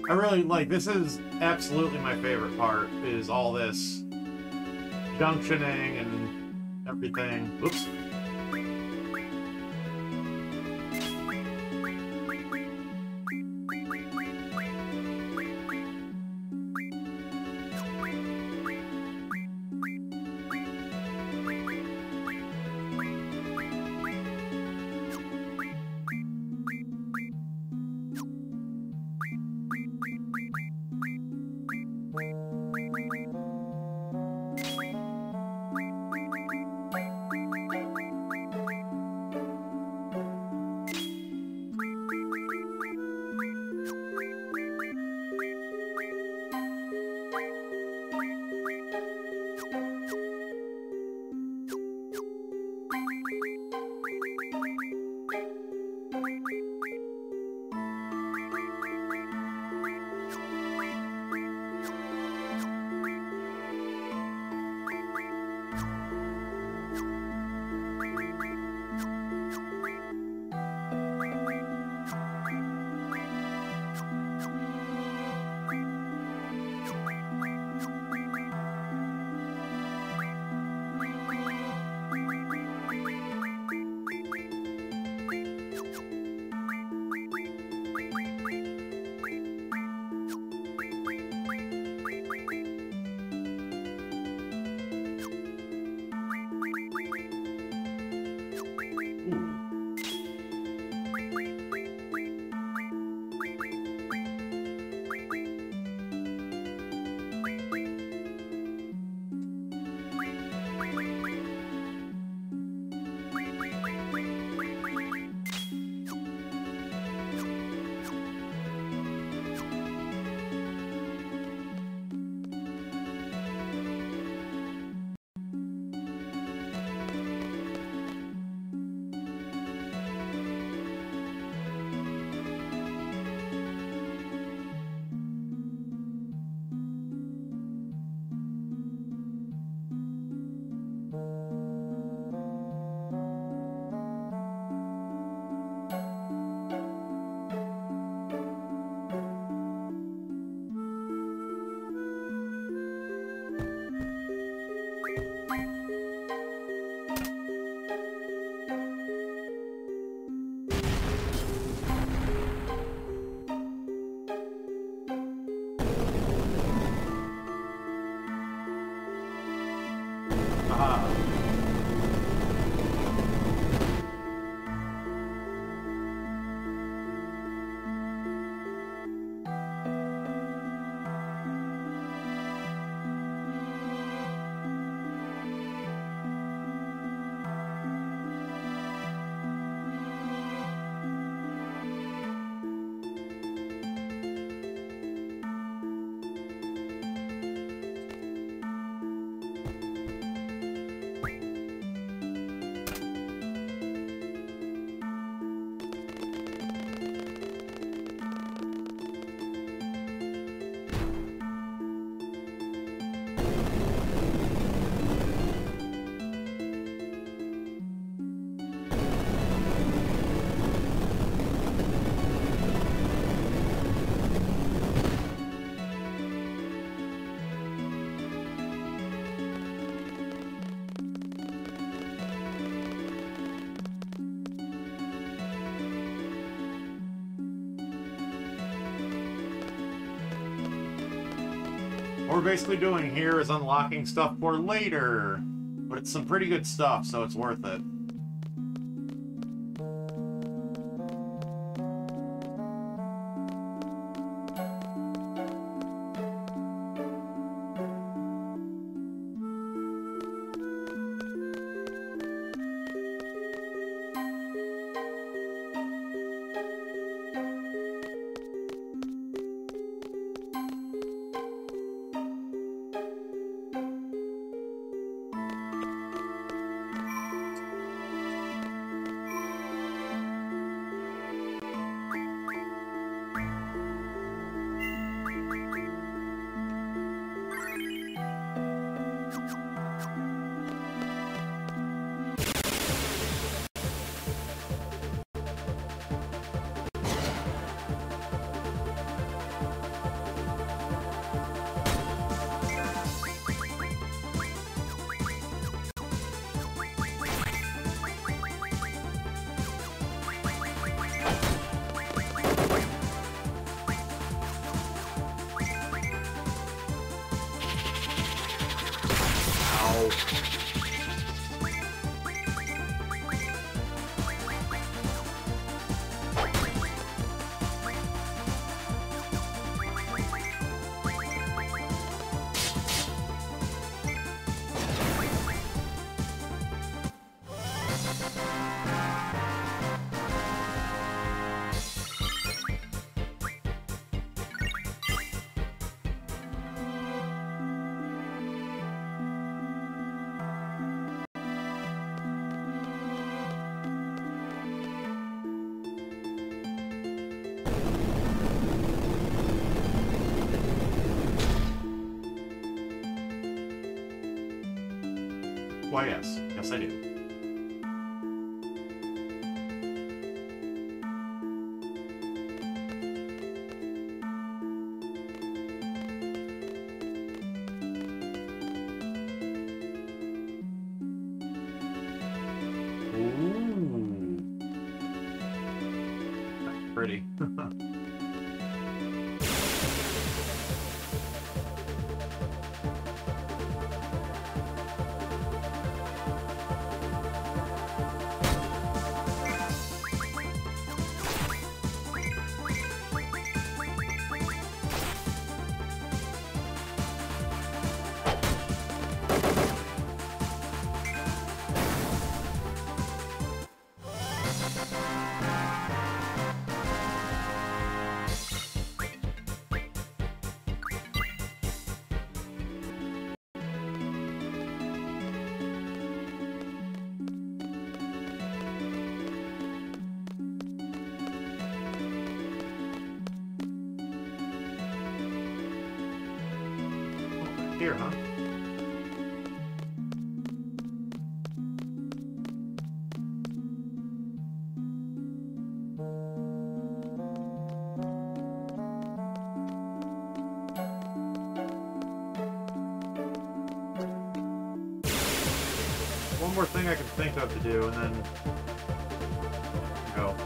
I really, like, this is absolutely my favorite part, is all this junctioning and everything. Oops. What we're basically doing here is unlocking stuff for later. But it's some pretty good stuff, so it's worth it. go. Why, yes. Yes, I do. Ooh. That's pretty. Here, huh? One more thing I can think of to do, and then go.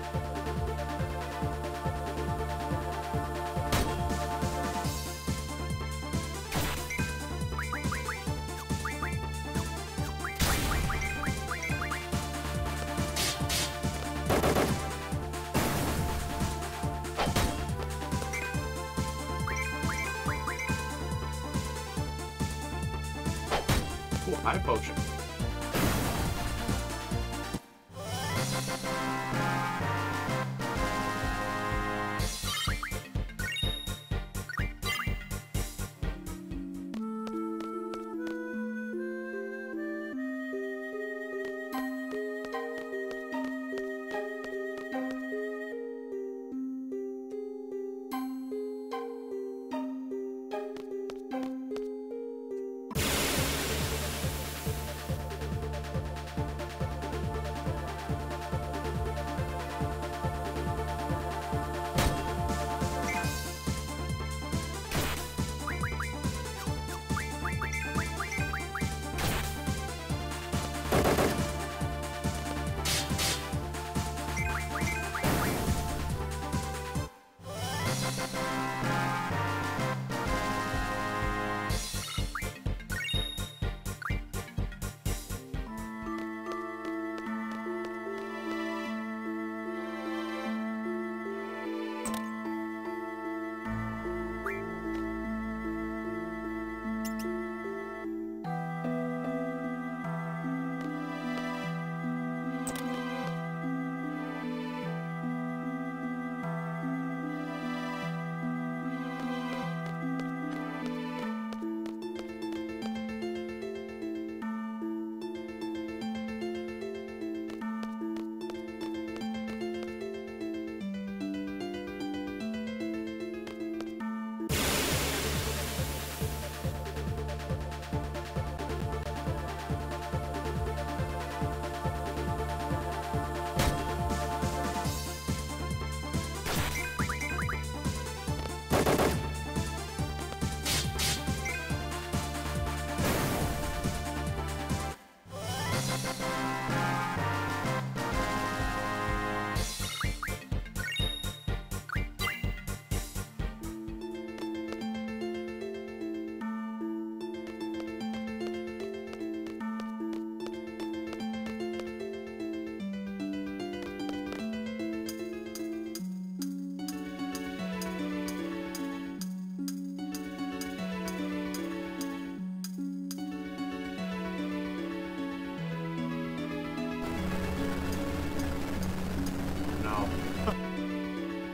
Cool, high potion.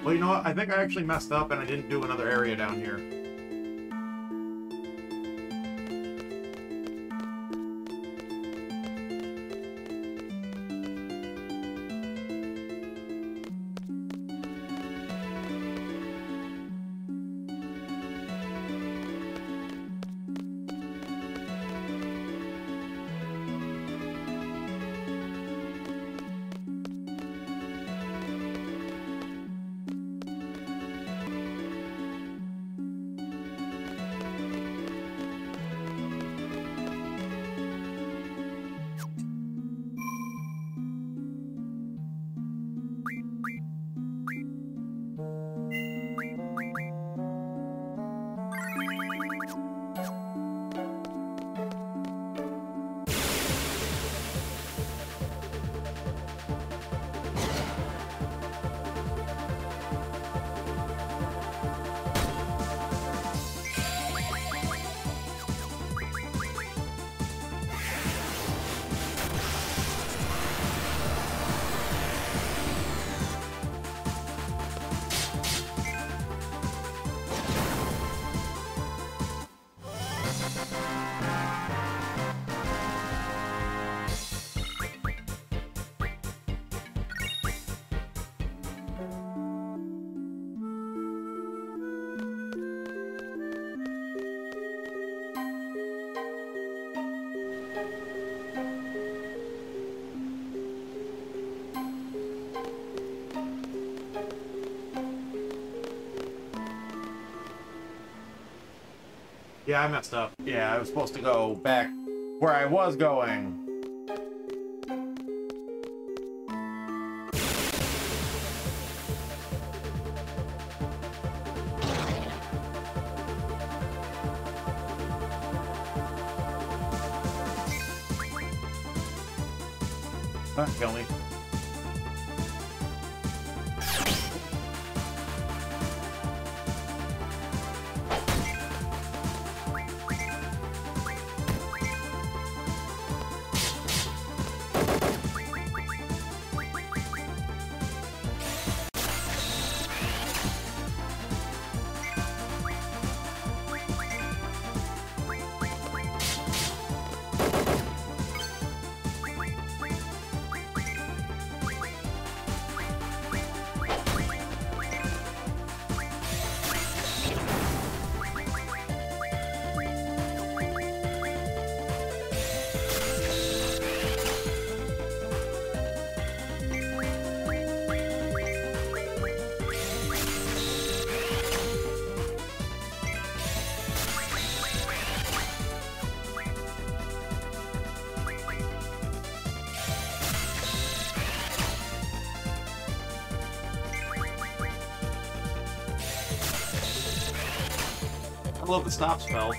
Well, you know what? I think I actually messed up and I didn't do another area down here. Yeah, I messed up. Yeah, I was supposed to go back where I was going. Huh, kill me. I love the stop spell.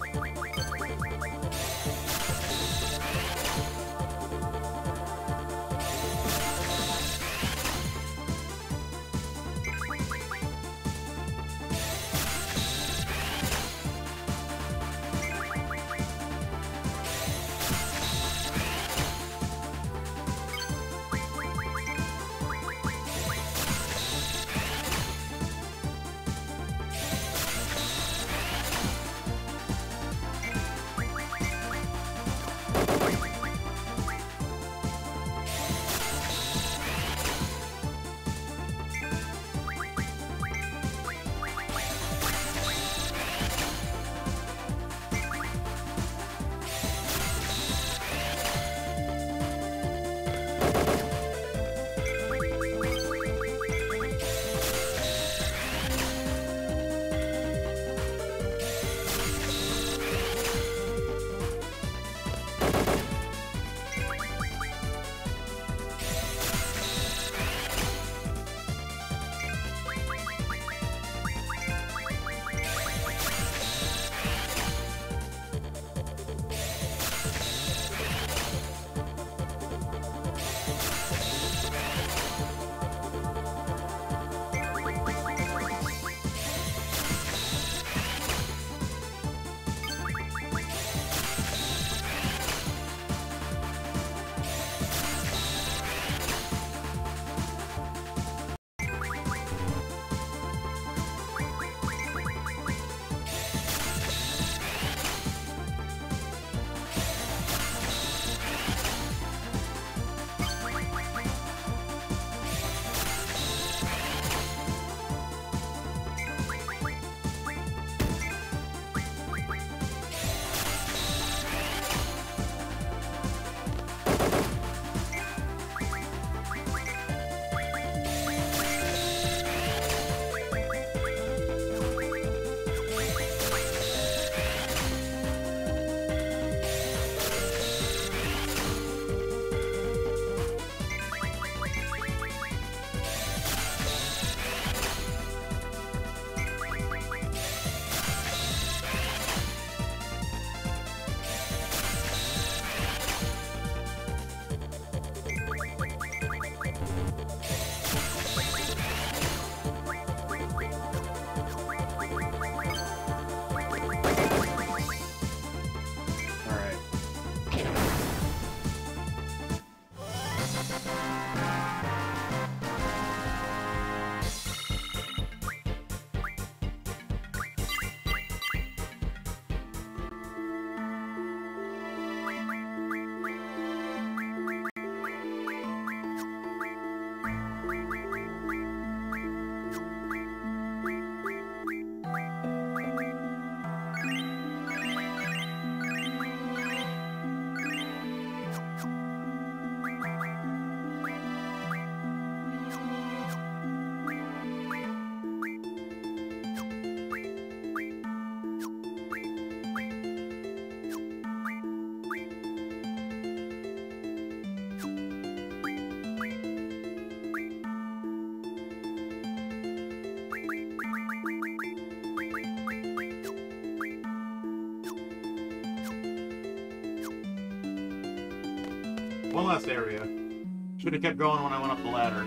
one last area. Should have kept going when I went up the ladder.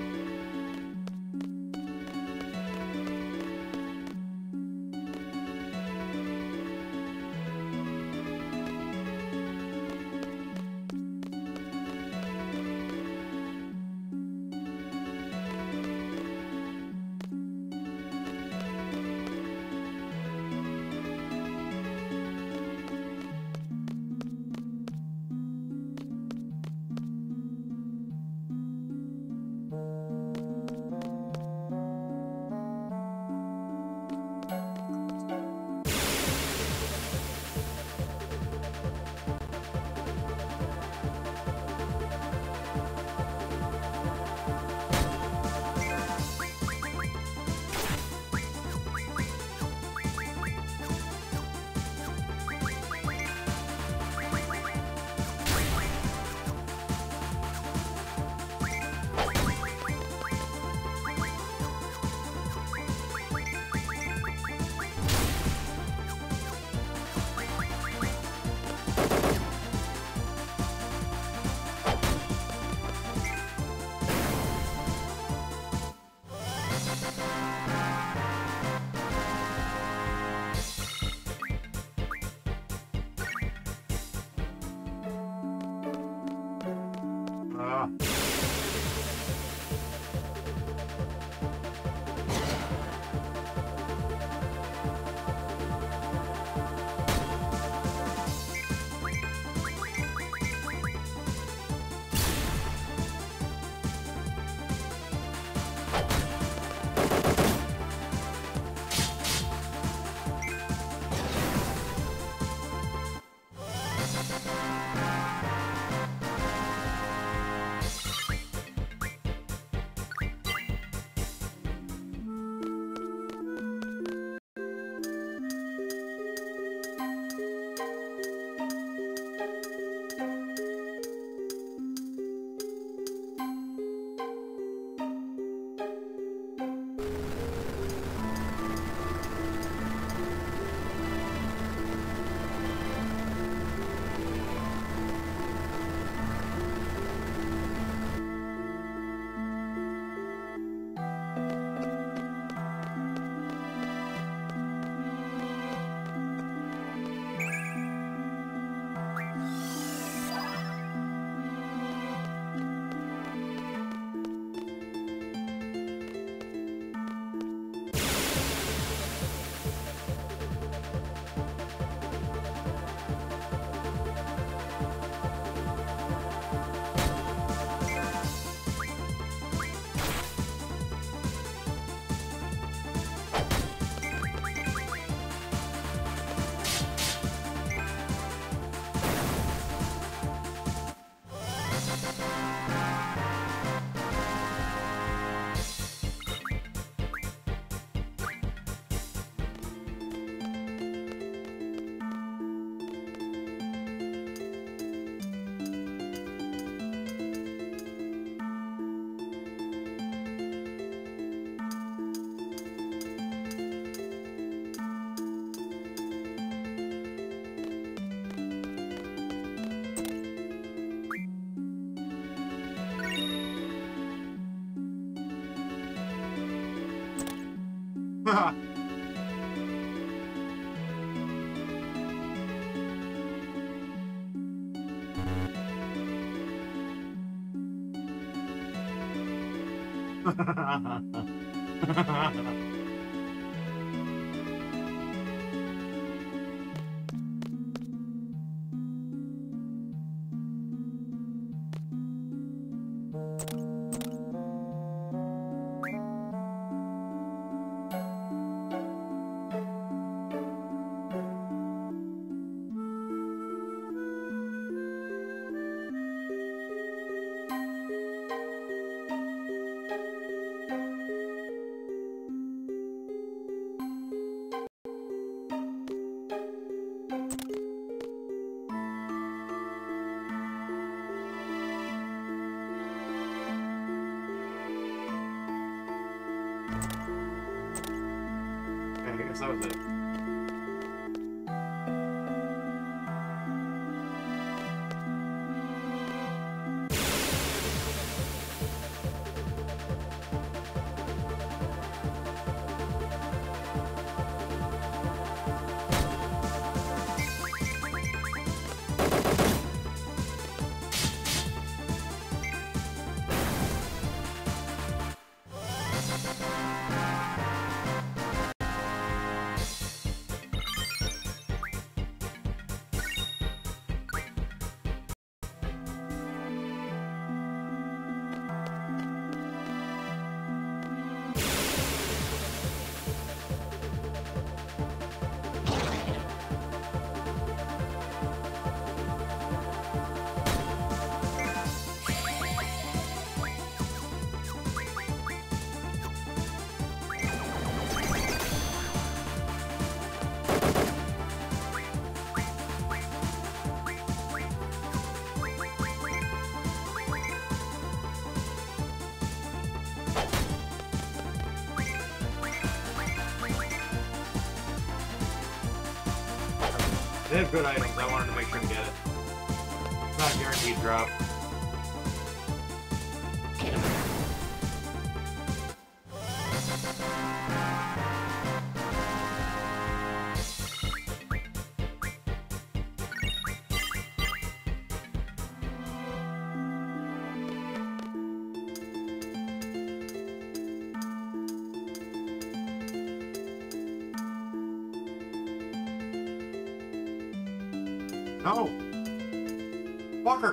That was it. They have good items. I wanted to make sure to get it. It's not a guaranteed drop. No! Fucker!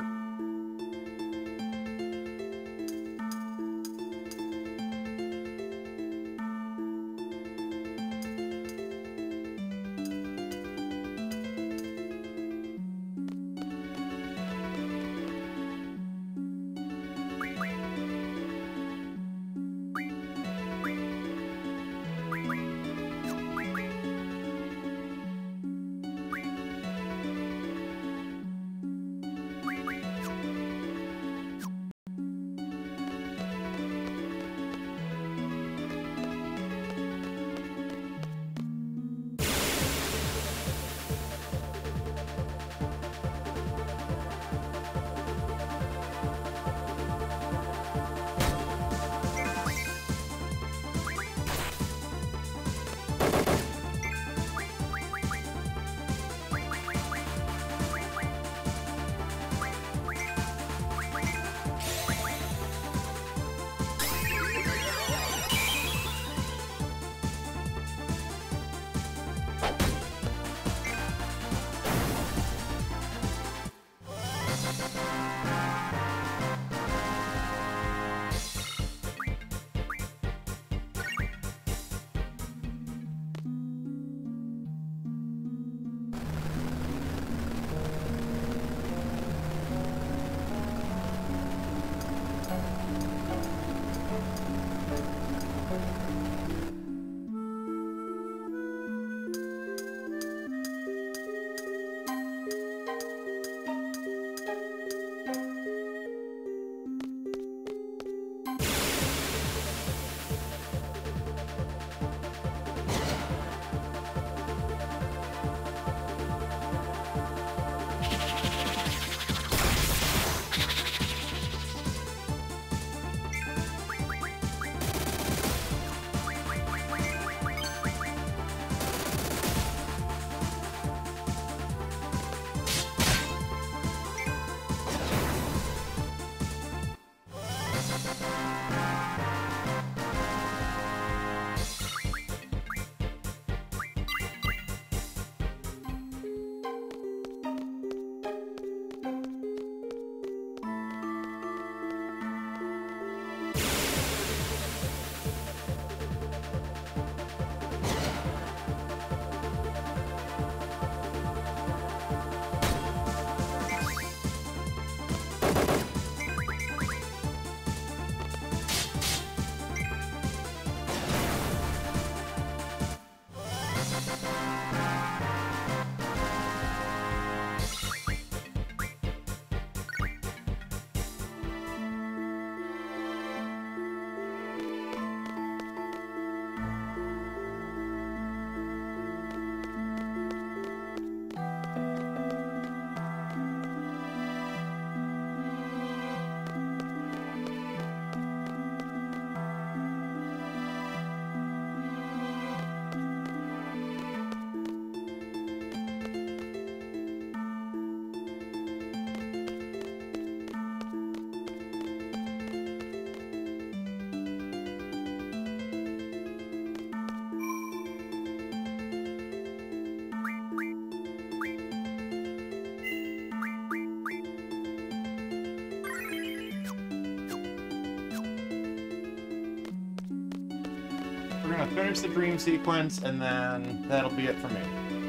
We're gonna finish the dream sequence, and then that'll be it for me.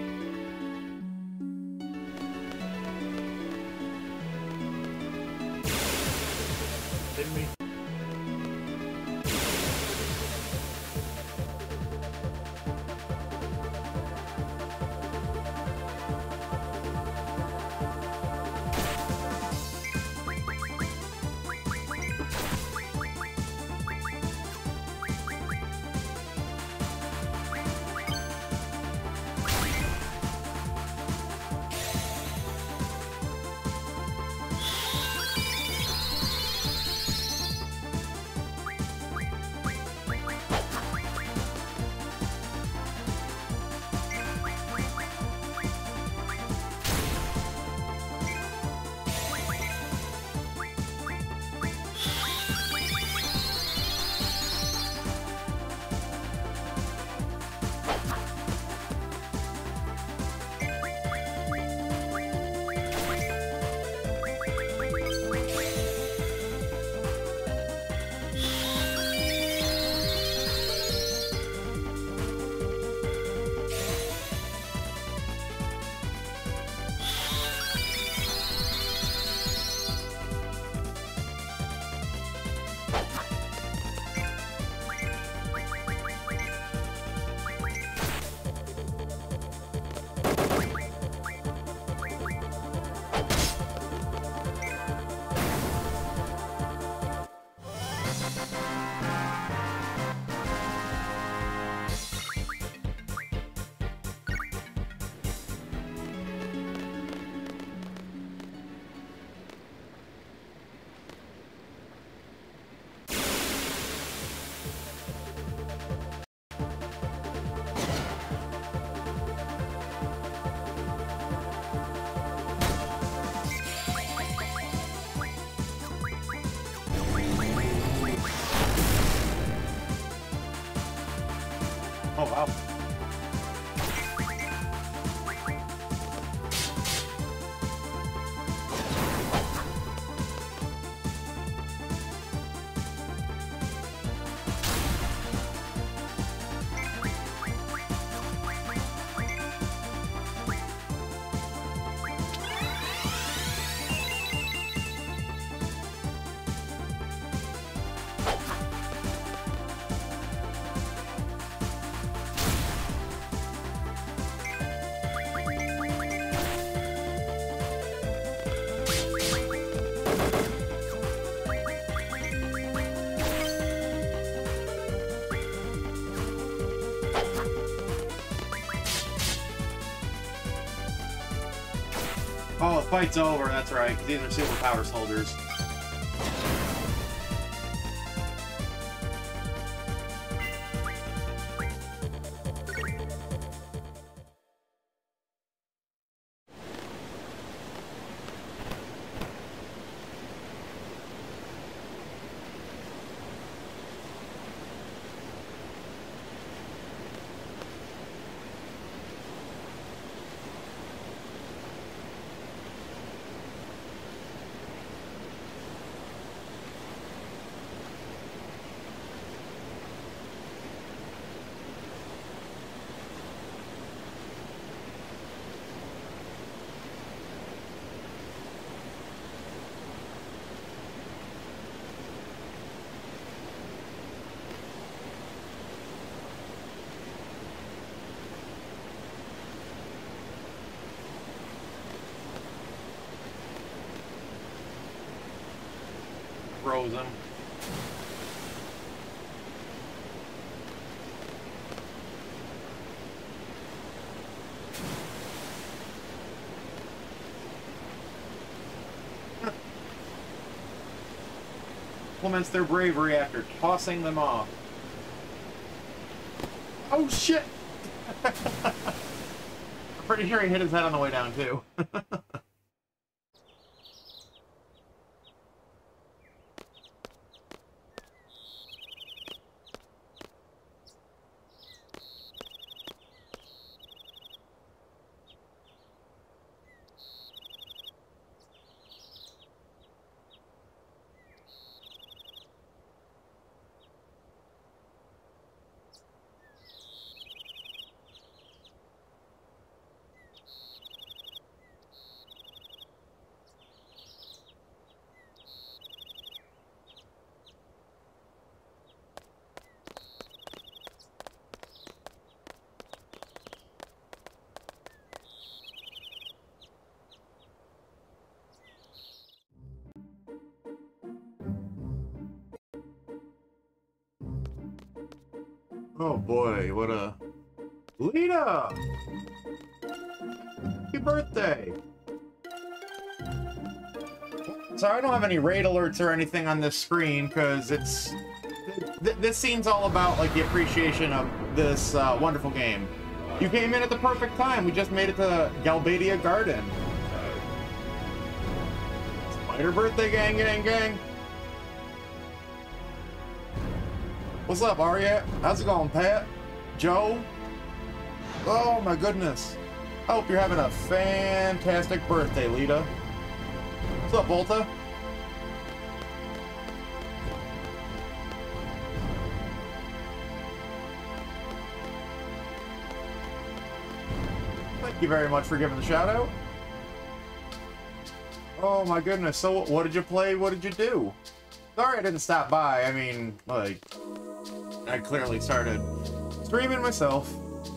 Didn't we? Oh, the fight's over, that's right, 'cause these are superpower soldiers. Frozen. Implements their bravery after tossing them off. Oh shit! I'm pretty sure he hit his head on the way down too. Oh boy, what a... Lita! Happy birthday! So I don't have any raid alerts or anything on this screen, because it's... Th this scene's all about, like, the appreciation of this uh, wonderful game. You came in at the perfect time, we just made it to Galbadia Garden. Spider birthday, gang, gang, gang! What's up, Arya? How's it going, Pat? Joe? Oh my goodness. I hope you're having a fantastic birthday, Lita. What's up, Volta? Thank you very much for giving the shout out. Oh my goodness. So what did you play? What did you do? Sorry I didn't stop by. I mean, like... I clearly started streaming myself.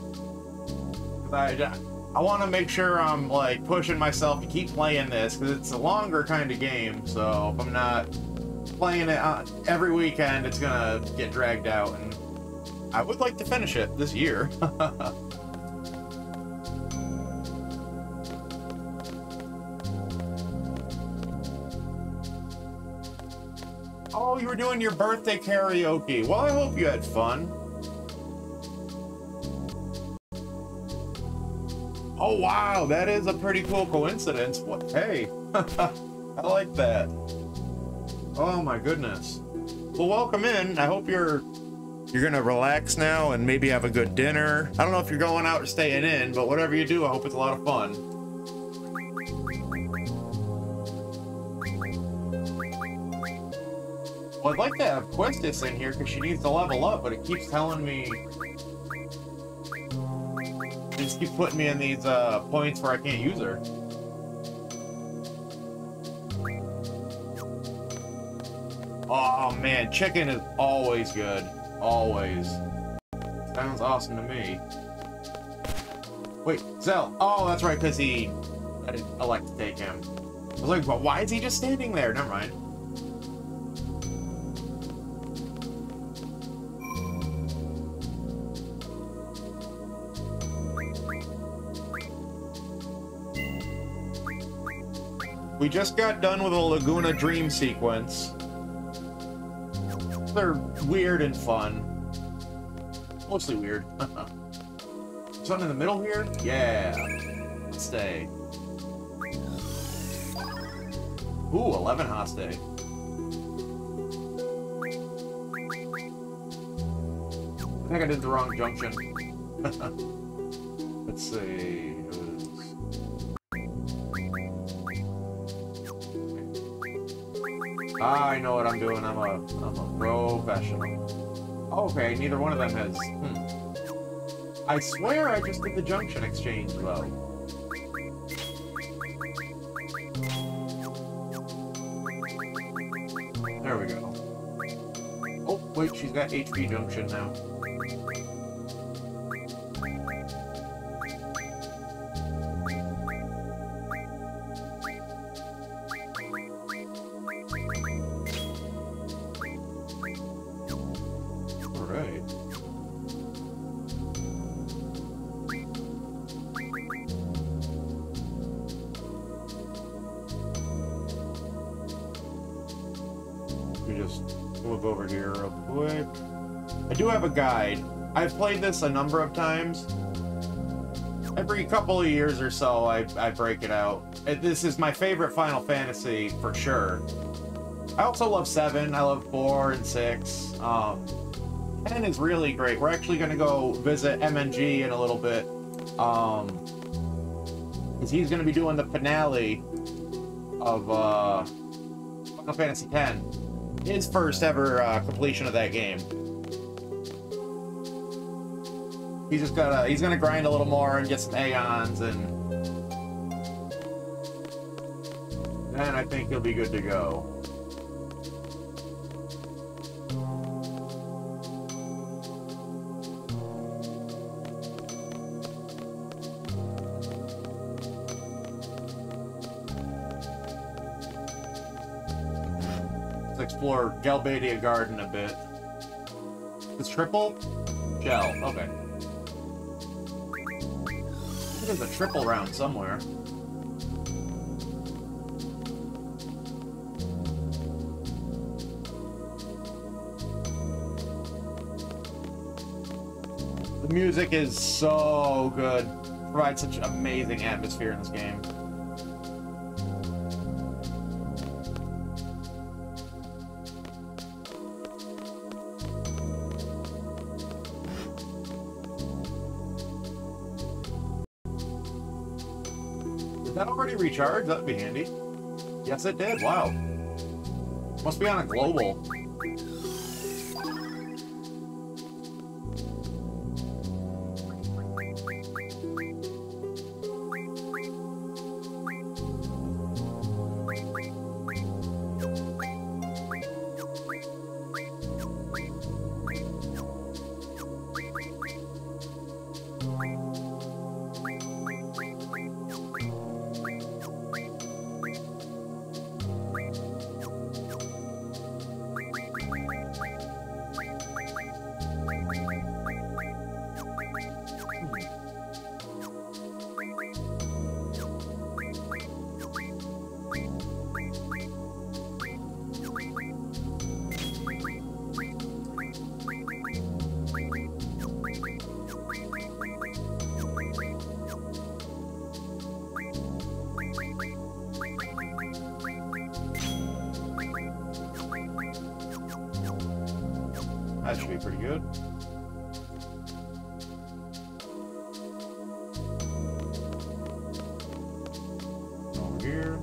I, I want to make sure I'm like pushing myself to keep playing this because it's a longer kind of game. So if I'm not playing it on every weekend, it's gonna get dragged out. And I would like to finish it this year. Oh, you were doing your birthday karaoke. Well, I hope you had fun. Oh, wow, that is a pretty cool coincidence. What? Hey, I like that. Oh my goodness. Well, welcome in. I hope you're you're gonna relax now and maybe have a good dinner. I don't know if you're going out or staying in, but whatever you do, I hope it's a lot of fun. Well, I'd like to have Questis in here because she needs to level up, but it keeps telling me... It just keeps putting me in these uh, points where I can't use her. Oh man, chicken is always good. Always. Sounds awesome to me. Wait, Zell. Oh, that's right, because he... I didn't elect to take him. I was like, well, why is he just standing there? Never mind. We just got done with a Laguna Dream sequence. They're weird and fun. Mostly weird. Something in the middle here? Yeah. Let's stay. Ooh, eleven Haste. I think I did the wrong junction. Let's see. It was... Ah, I know what I'm doing. I'm a, I'm a professional. Okay, neither one of them has... Hmm. I swear I just did the junction exchange, though. There we go. Oh, wait, she's got H P junction now. A guide. I've played this a number of times. Every couple of years or so, I, I break it out. It, this is my favorite Final Fantasy, for sure. I also love seven. I love four and six. Um, ten is really great. We're actually going to go visit M N G in a little bit. Um, because he's going to be doing the finale of uh, Final Fantasy ten. His first ever uh, completion of that game. He's just gotta, he's gonna grind a little more and get some Aeons, and then I think he'll be good to go. Let's explore Galbadia Garden a bit. It's triple? Shell, okay. There's a triple round somewhere. The music is so good. It provides such amazing atmosphere in this game. That already recharged? That'd be handy. Yes, it did. Wow. Must be on a global. That should be pretty good. Over here.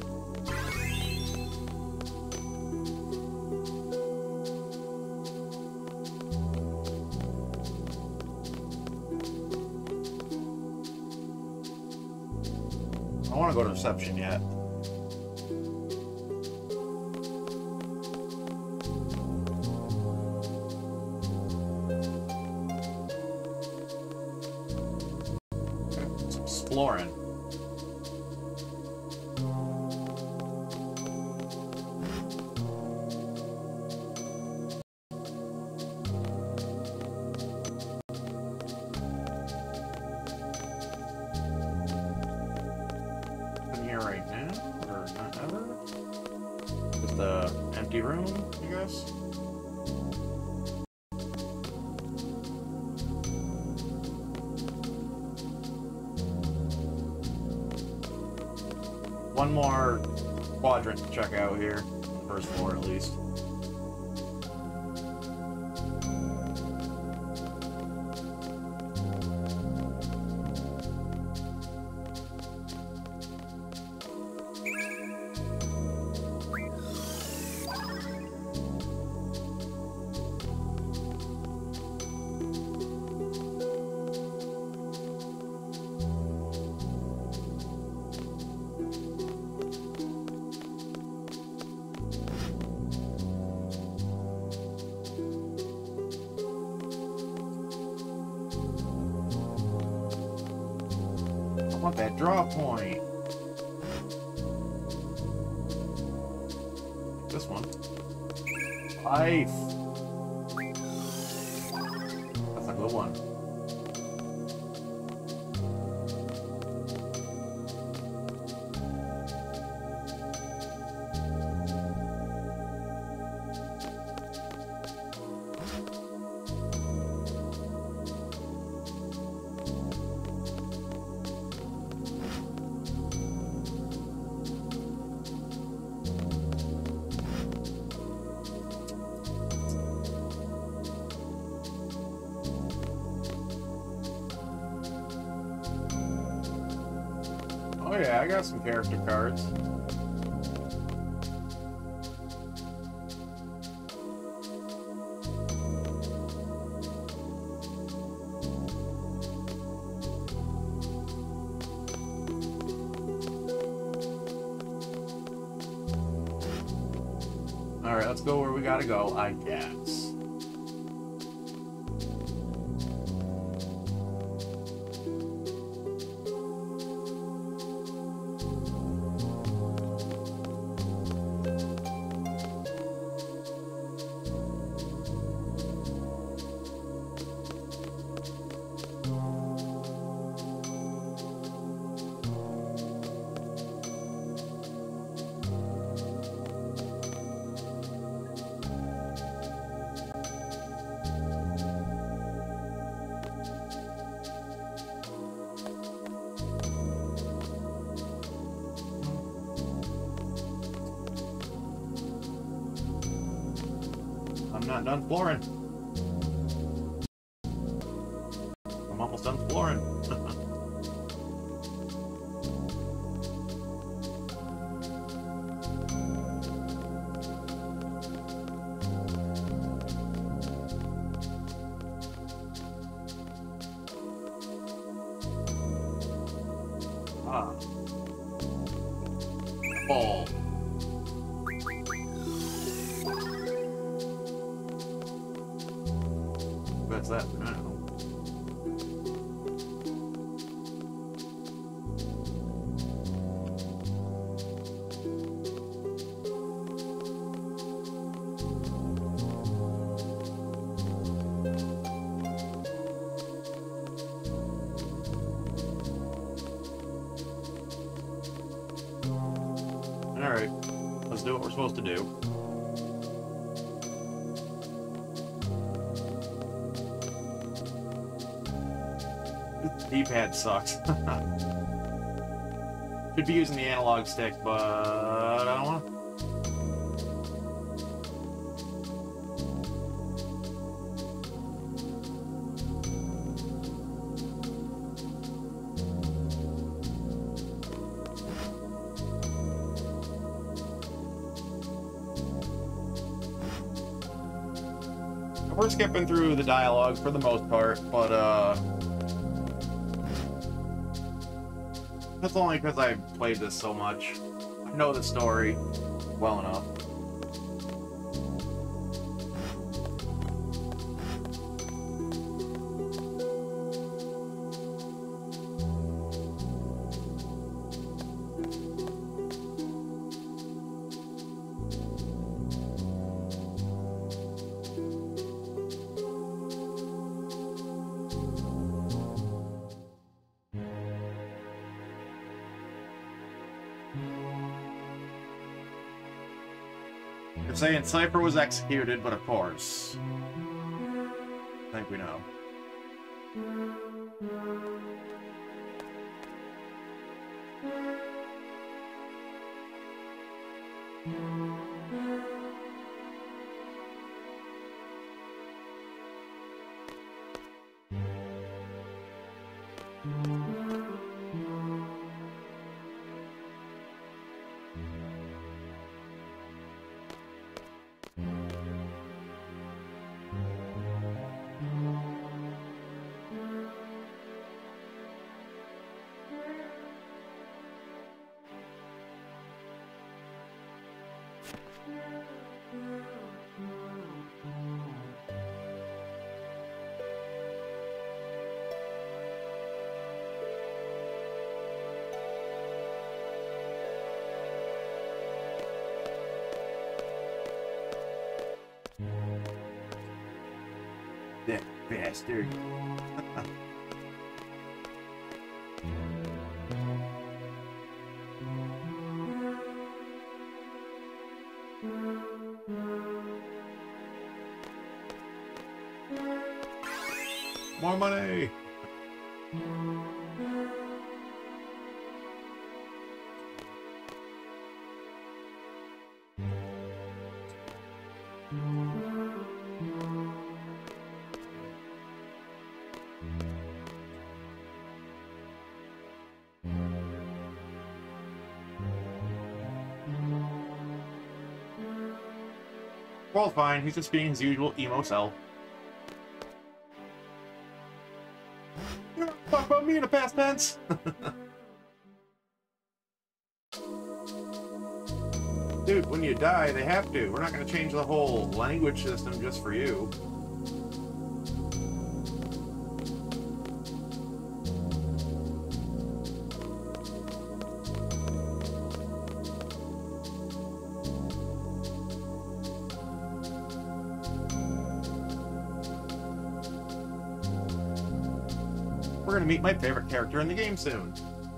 I don't want to go to reception yet. Exploring. I'm here right now, or Or not ever? Just a empty room, I guess? One more quadrant to check out here. First floor, at least. I want that draw point. This one. Life. That's a good one. Oh yeah, I got some character cards. Alright, let's go where we gotta go, I guess. I'm not done flooring. I'm almost done flooring. Ah. Ball. That's that for now. Alright, let's do what we're supposed to do. D-pad sucks. Should be using the analog stick, but I don't want to. We're skipping through the dialogue for the most part, but uh... that's only because I've played this so much. I know the story well enough. They're saying Cypher was executed, but of course. I think we know. That bastard. More money. Well, fine. He's just being his usual emo self. You don't talk about me in the past tense. Dude, when you die, they have to. We're not going to change the whole language system just for you. We're gonna meet my favorite character in the game soon.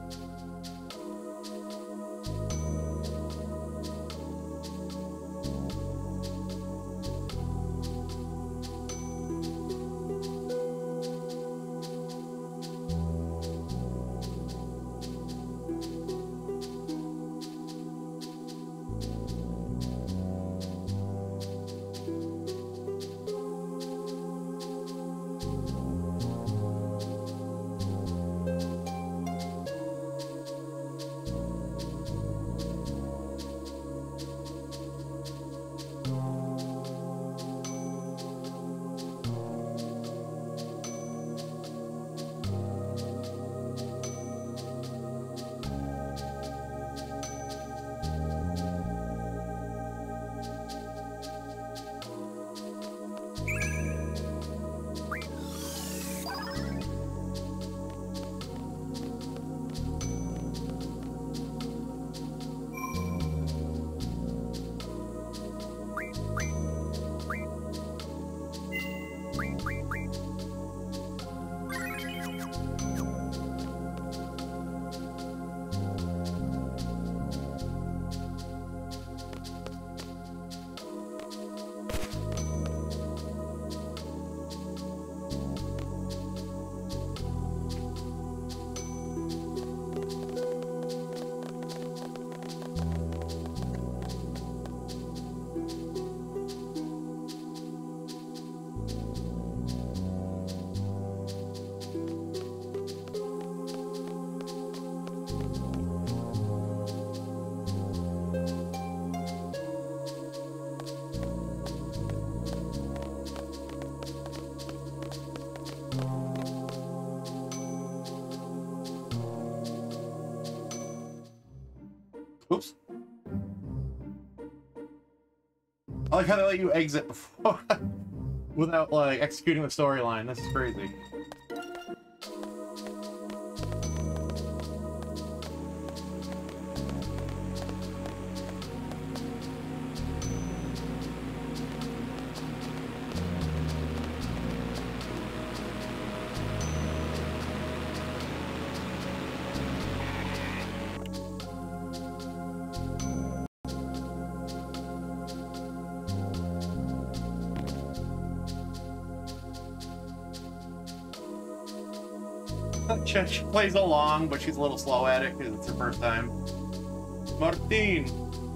Oops. I like how they let you exit before without like executing the storyline. This is crazy. she, she plays along, but she's a little slow at it because it's her first time. Martin.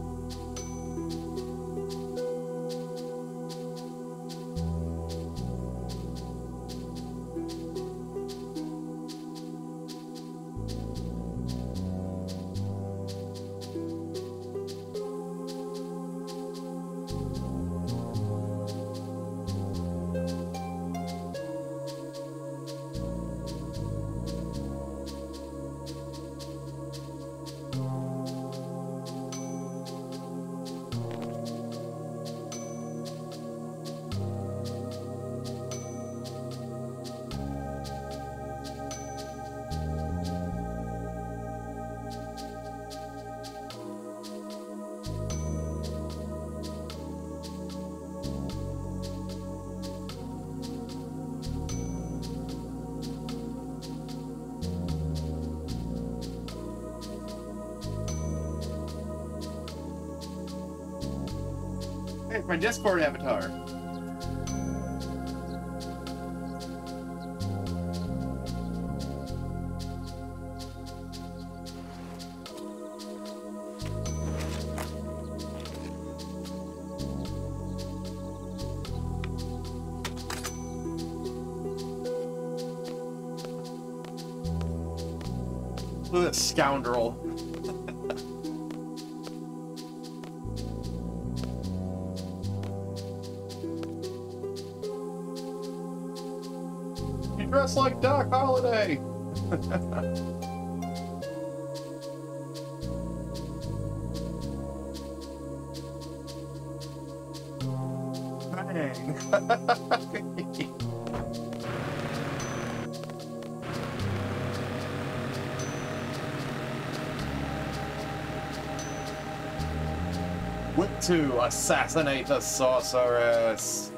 Hey, it's my Discord avatar. Look at this scoundrel. You dress like Doc Holliday. Dang. Whip to assassinate the sorceress.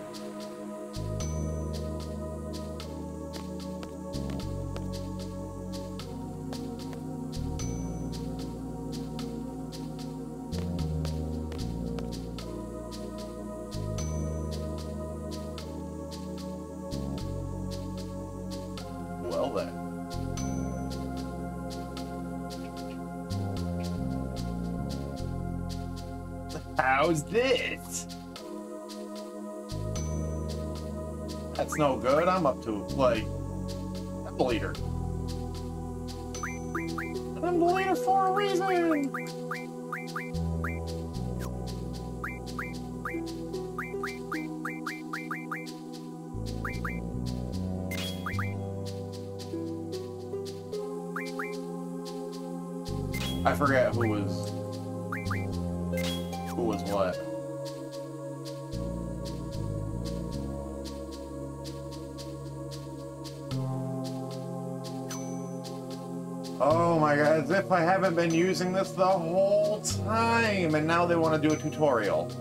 Well then. How's this? That's no good. I'm up to, like, I'm the leader. I'm the leader for a reason! I forget who was... Who was what? Oh my god, as if I haven't been using this the whole time, and now they want to do a tutorial.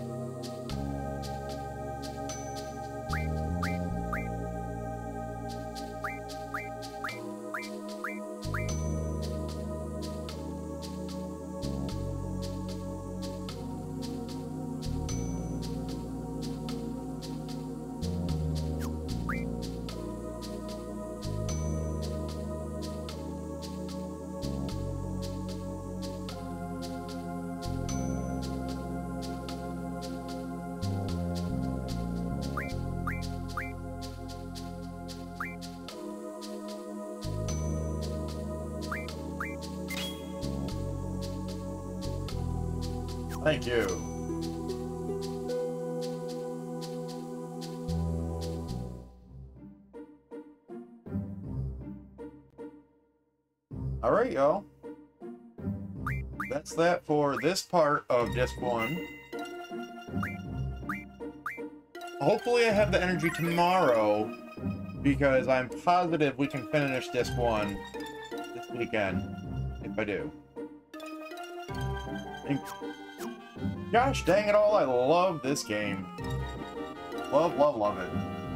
Thank you. All right, y'all. That's that for this part of Disc one. Hopefully I have the energy tomorrow, because I'm positive we can finish Disc one this weekend, if I do. And gosh dang it all, I love this game. Love, love, love it.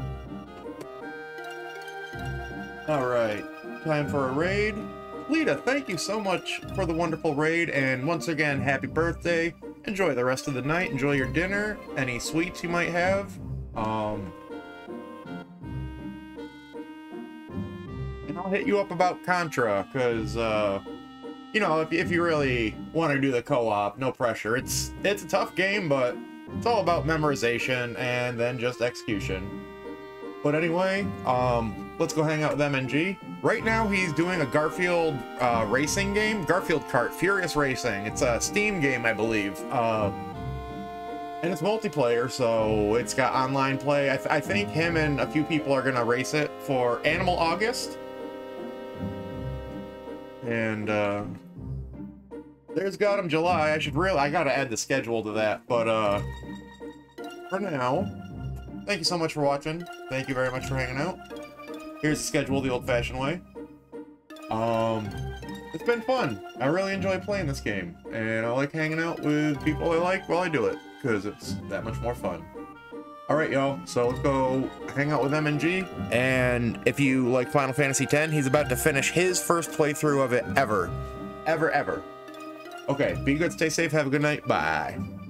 Alright, time for a raid. Lita, thank you so much for the wonderful raid, and once again, happy birthday. Enjoy the rest of the night, enjoy your dinner, any sweets you might have. Um, and I'll hit you up about Contra, because, uh, you know, if, if you really want to do the co-op, no pressure. It's, it's a tough game, but it's all about memorization and then just execution. But anyway, um, let's go hang out with M N G. Right now, he's doing a Garfield uh, racing game. Garfield Kart, Furious Racing. It's a Steam game, I believe. Uh, and it's multiplayer, so it's got online play. I, th I think him and a few people are going to race it for Animal August. And uh, there's Gotham July. I should really, I got to add the schedule to that. But uh, for now, thank you so much for watching. Thank you very much for hanging out. Here's the schedule the old-fashioned way. Um, it's been fun. I really enjoy playing this game, and I like hanging out with people I like while I do it, because it's that much more fun. Alright, y'all, so let's go hang out with M N G, and if you like Final Fantasy X, he's about to finish his first playthrough of it ever. Ever, ever. Okay, be good, stay safe, have a good night, bye.